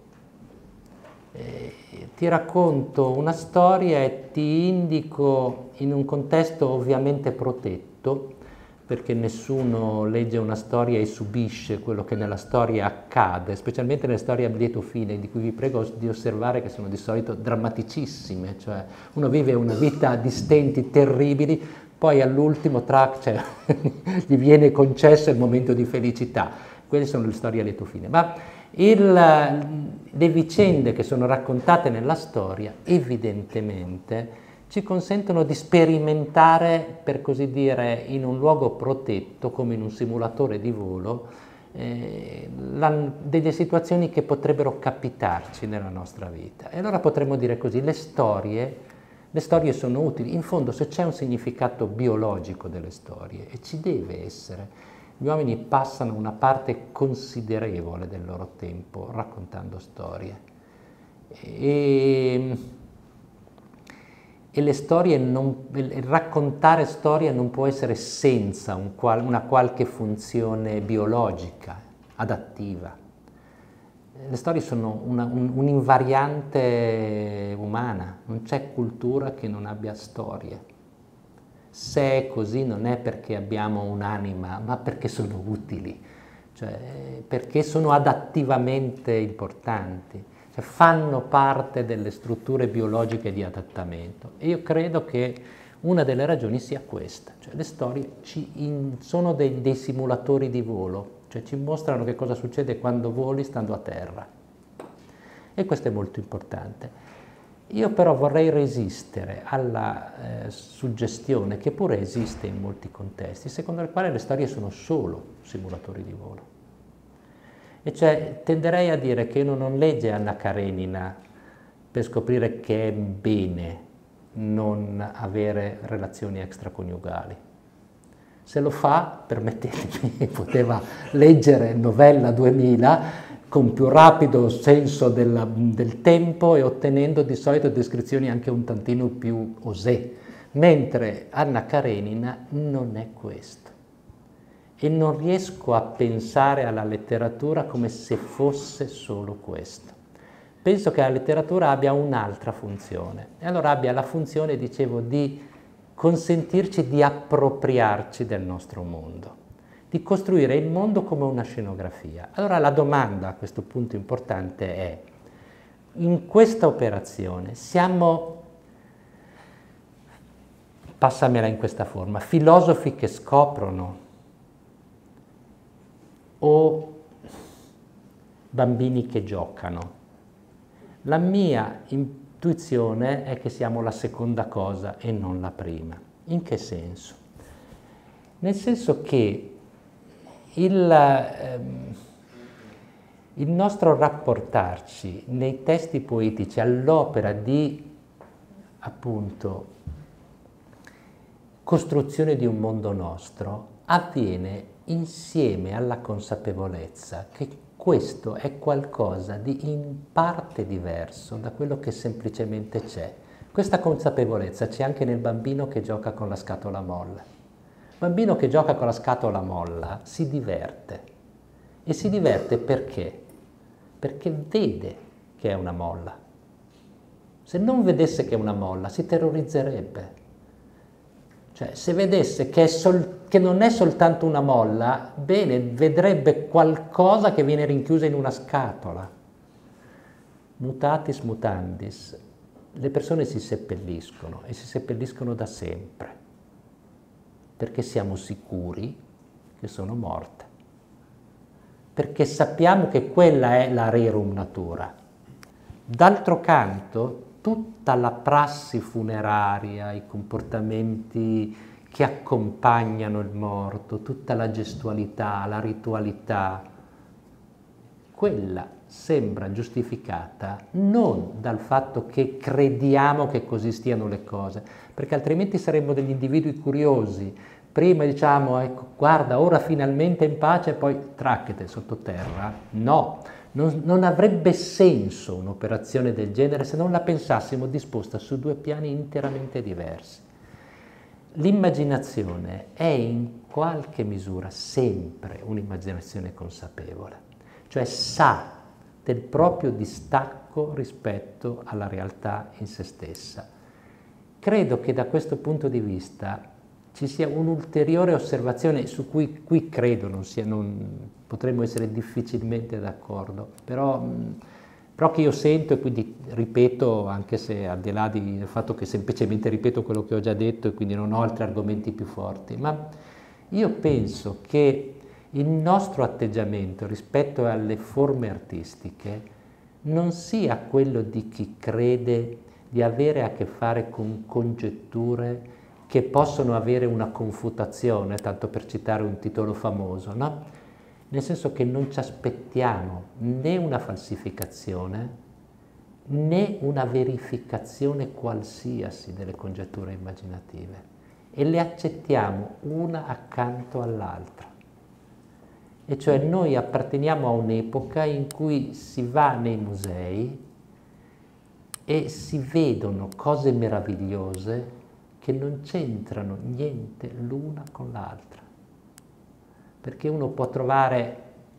Eh, ti racconto una storia e ti indico in un contesto ovviamente protetto, perché nessuno legge una storia e subisce quello che nella storia accade, specialmente nelle storie a lieto fine, di cui vi prego di osservare che sono di solito drammaticissime, cioè uno vive una vita di stenti terribili, poi all'ultimo track, cioè, gli viene concesso il momento di felicità. Quelle sono le storie a lieto fine. Ma il, le vicende che sono raccontate nella storia, evidentemente, ci consentono di sperimentare, per così dire, in un luogo protetto, come in un simulatore di volo, eh, la, delle situazioni che potrebbero capitarci nella nostra vita. E allora potremmo dire così, le storie, le storie sono utili. In fondo, se c'è un significato biologico delle storie, e ci deve essere, gli uomini passano una parte considerevole del loro tempo raccontando storie. E... E le storie non, il raccontare storie non può essere senza un qual, una qualche funzione biologica, adattiva. Le storie sono una, un, un'invariante umana, non c'è cultura che non abbia storie. Se è così non è perché abbiamo un'anima, ma perché sono utili, cioè perché sono adattivamente importanti. Cioè fanno parte delle strutture biologiche di adattamento. E io credo che una delle ragioni sia questa, cioè le storie ci in, sono dei, dei simulatori di volo, cioè ci mostrano che cosa succede quando voli stando a terra. E questo è molto importante. Io però vorrei resistere alla eh, suggestione, che pure esiste in molti contesti, secondo la quale le storie sono solo simulatori di volo. E cioè tenderei a dire che uno non legge Anna Karenina per scoprire che è bene non avere relazioni extraconiugali. Se lo fa, permettetemi, poteva leggere Novella duemila con più rapido senso della, del tempo e ottenendo di solito descrizioni anche un tantino più osè, mentre Anna Karenina non è questo. E non riesco a pensare alla letteratura come se fosse solo questo. Penso che la letteratura abbia un'altra funzione. E allora abbia la funzione, dicevo, di consentirci di appropriarci del nostro mondo, di costruire il mondo come una scenografia. Allora la domanda a questo punto importante è, in questa operazione siamo, passamela in questa forma, filosofi che scoprono o bambini che giocano? La mia intuizione è che siamo la seconda cosa e non la prima. In che senso? nel senso che il, ehm, il nostro rapportarci nei testi poetici all'opera di, appunto, costruzione di un mondo nostro avviene insieme alla consapevolezza che questo è qualcosa di in parte diverso da quello che semplicemente c'è. Questa consapevolezza c'è anche nel bambino che gioca con la scatola molla. Il bambino che gioca con la scatola molla si diverte. E si diverte perché? Perché vede che è una molla. Se non vedesse che è una molla, si terrorizzerebbe. Cioè, se vedesse che, è sol- che non è soltanto una molla, bene, vedrebbe qualcosa che viene rinchiusa in una scatola. Mutatis mutandis, le persone si seppelliscono e si seppelliscono da sempre, perché siamo sicuri che sono morte, perché sappiamo che quella è la rerum natura. D'altro canto, tutta la prassi funeraria, i comportamenti che accompagnano il morto, tutta la gestualità, la ritualità, quella sembra giustificata non dal fatto che crediamo che così stiano le cose, perché altrimenti saremmo degli individui curiosi. Prima diciamo, ecco, guarda, ora finalmente in pace, e poi tracchete sottoterra. No, non, non avrebbe senso un'operazione del genere se non la pensassimo disposta su due piani interamente diversi. L'immaginazione è in qualche misura sempre un'immaginazione consapevole, cioè sa del proprio distacco rispetto alla realtà in se stessa. Credo che da questo punto di vista ci sia un'ulteriore osservazione su cui qui credo non sia, non, potremmo essere difficilmente d'accordo, però, però che io sento e quindi ripeto, anche se al di là di, del fatto che semplicemente ripeto quello che ho già detto e quindi non ho altri argomenti più forti, ma io penso che il nostro atteggiamento rispetto alle forme artistiche non sia quello di chi crede di avere a che fare con congetture che possono avere una confutazione, tanto per citare un titolo famoso, no? Nel senso che non ci aspettiamo né una falsificazione né una verificazione qualsiasi delle congetture immaginative e le accettiamo una accanto all'altra. E cioè noi apparteniamo a un'epoca in cui si va nei musei e si vedono cose meravigliose che non c'entrano niente l'una con l'altra. Perché uno può trovare,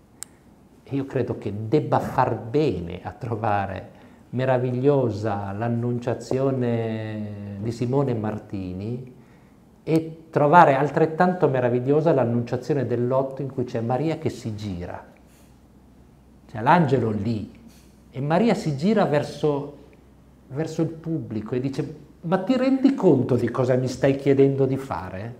io credo che debba far bene a trovare meravigliosa l'Annunciazione di Simone Martini e trovare altrettanto meravigliosa l'Annunciazione dell'otto in cui c'è Maria che si gira. C'è l'angelo lì e Maria si gira verso, verso il pubblico e dice: ma ti rendi conto di cosa mi stai chiedendo di fare?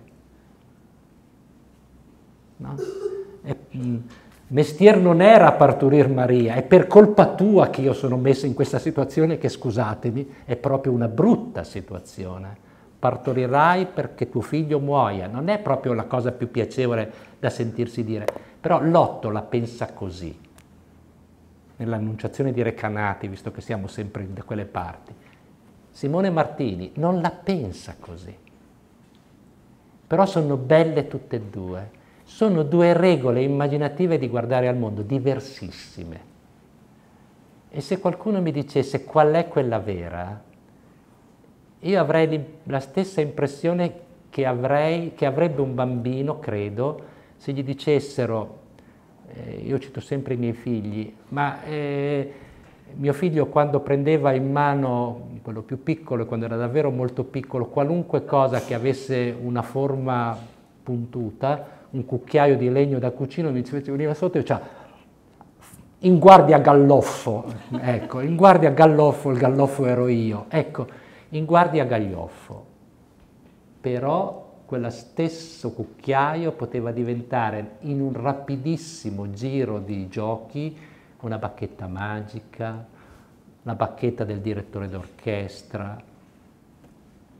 No? E, mh, mestier non era partorir Maria, è per colpa tua che io sono messo in questa situazione che, scusatemi, è proprio una brutta situazione. Partorirai perché tuo figlio muoia, non è proprio la cosa più piacevole da sentirsi dire, però l'otto la pensa così, nell'Annunciazione di Recanati, visto che siamo sempre da quelle parti. Simone Martini non la pensa così, però sono belle tutte e due, sono due regole immaginative di guardare al mondo diversissime. E se qualcuno mi dicesse qual è quella vera, io avrei la stessa impressione che, avrei, che avrebbe un bambino, credo, se gli dicessero, eh, io cito sempre i miei figli, ma eh, mio figlio quando prendeva in mano, quello più piccolo, e quando era davvero molto piccolo, qualunque cosa che avesse una forma puntuta, un cucchiaio di legno da cucino, mi veniva sotto e diceva: in guardia Galloffo, ecco, in guardia Galloffo, il Galloffo ero io, ecco, in guardia Gaglioffo. Però quello stesso cucchiaio poteva diventare in un rapidissimo giro di giochi una bacchetta magica, la bacchetta del direttore d'orchestra,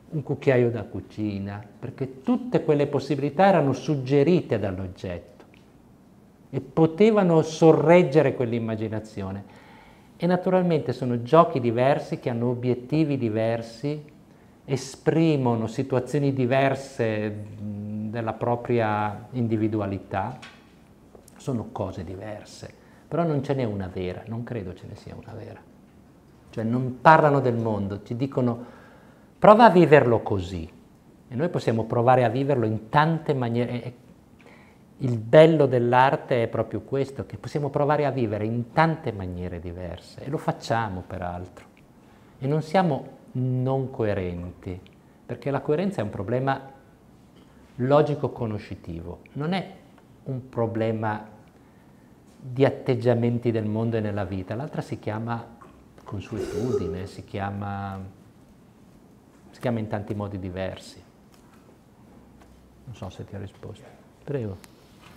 un cucchiaio da cucina, perché tutte quelle possibilità erano suggerite dall'oggetto e potevano sorreggere quell'immaginazione. E naturalmente sono giochi diversi che hanno obiettivi diversi, esprimono situazioni diverse della propria individualità, sono cose diverse, però non ce n'è una vera, non credo ce ne sia una vera. Cioè non parlano del mondo, ti dicono prova a viverlo così, e noi possiamo provare a viverlo in tante maniere. Il bello dell'arte è proprio questo, che possiamo provare a vivere in tante maniere diverse, e lo facciamo peraltro. E non siamo non coerenti, perché la coerenza è un problema logico-conoscitivo, non è un problema di atteggiamenti del mondo e nella vita. L'altra si chiama consuetudine, si chiama, si chiama in tanti modi diversi. Non so se ti ho risposto. Prego.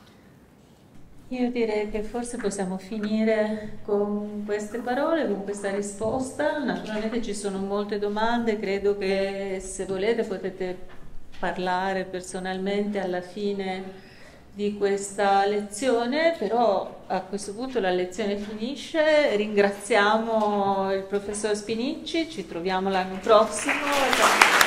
Io direi che forse possiamo finire con queste parole, con questa risposta. Naturalmente ci sono molte domande, credo che se volete potete parlare personalmente alla fine di questa lezione, però a questo punto la lezione finisce. Ringraziamo il professor Spinicci, ci troviamo l'anno prossimo.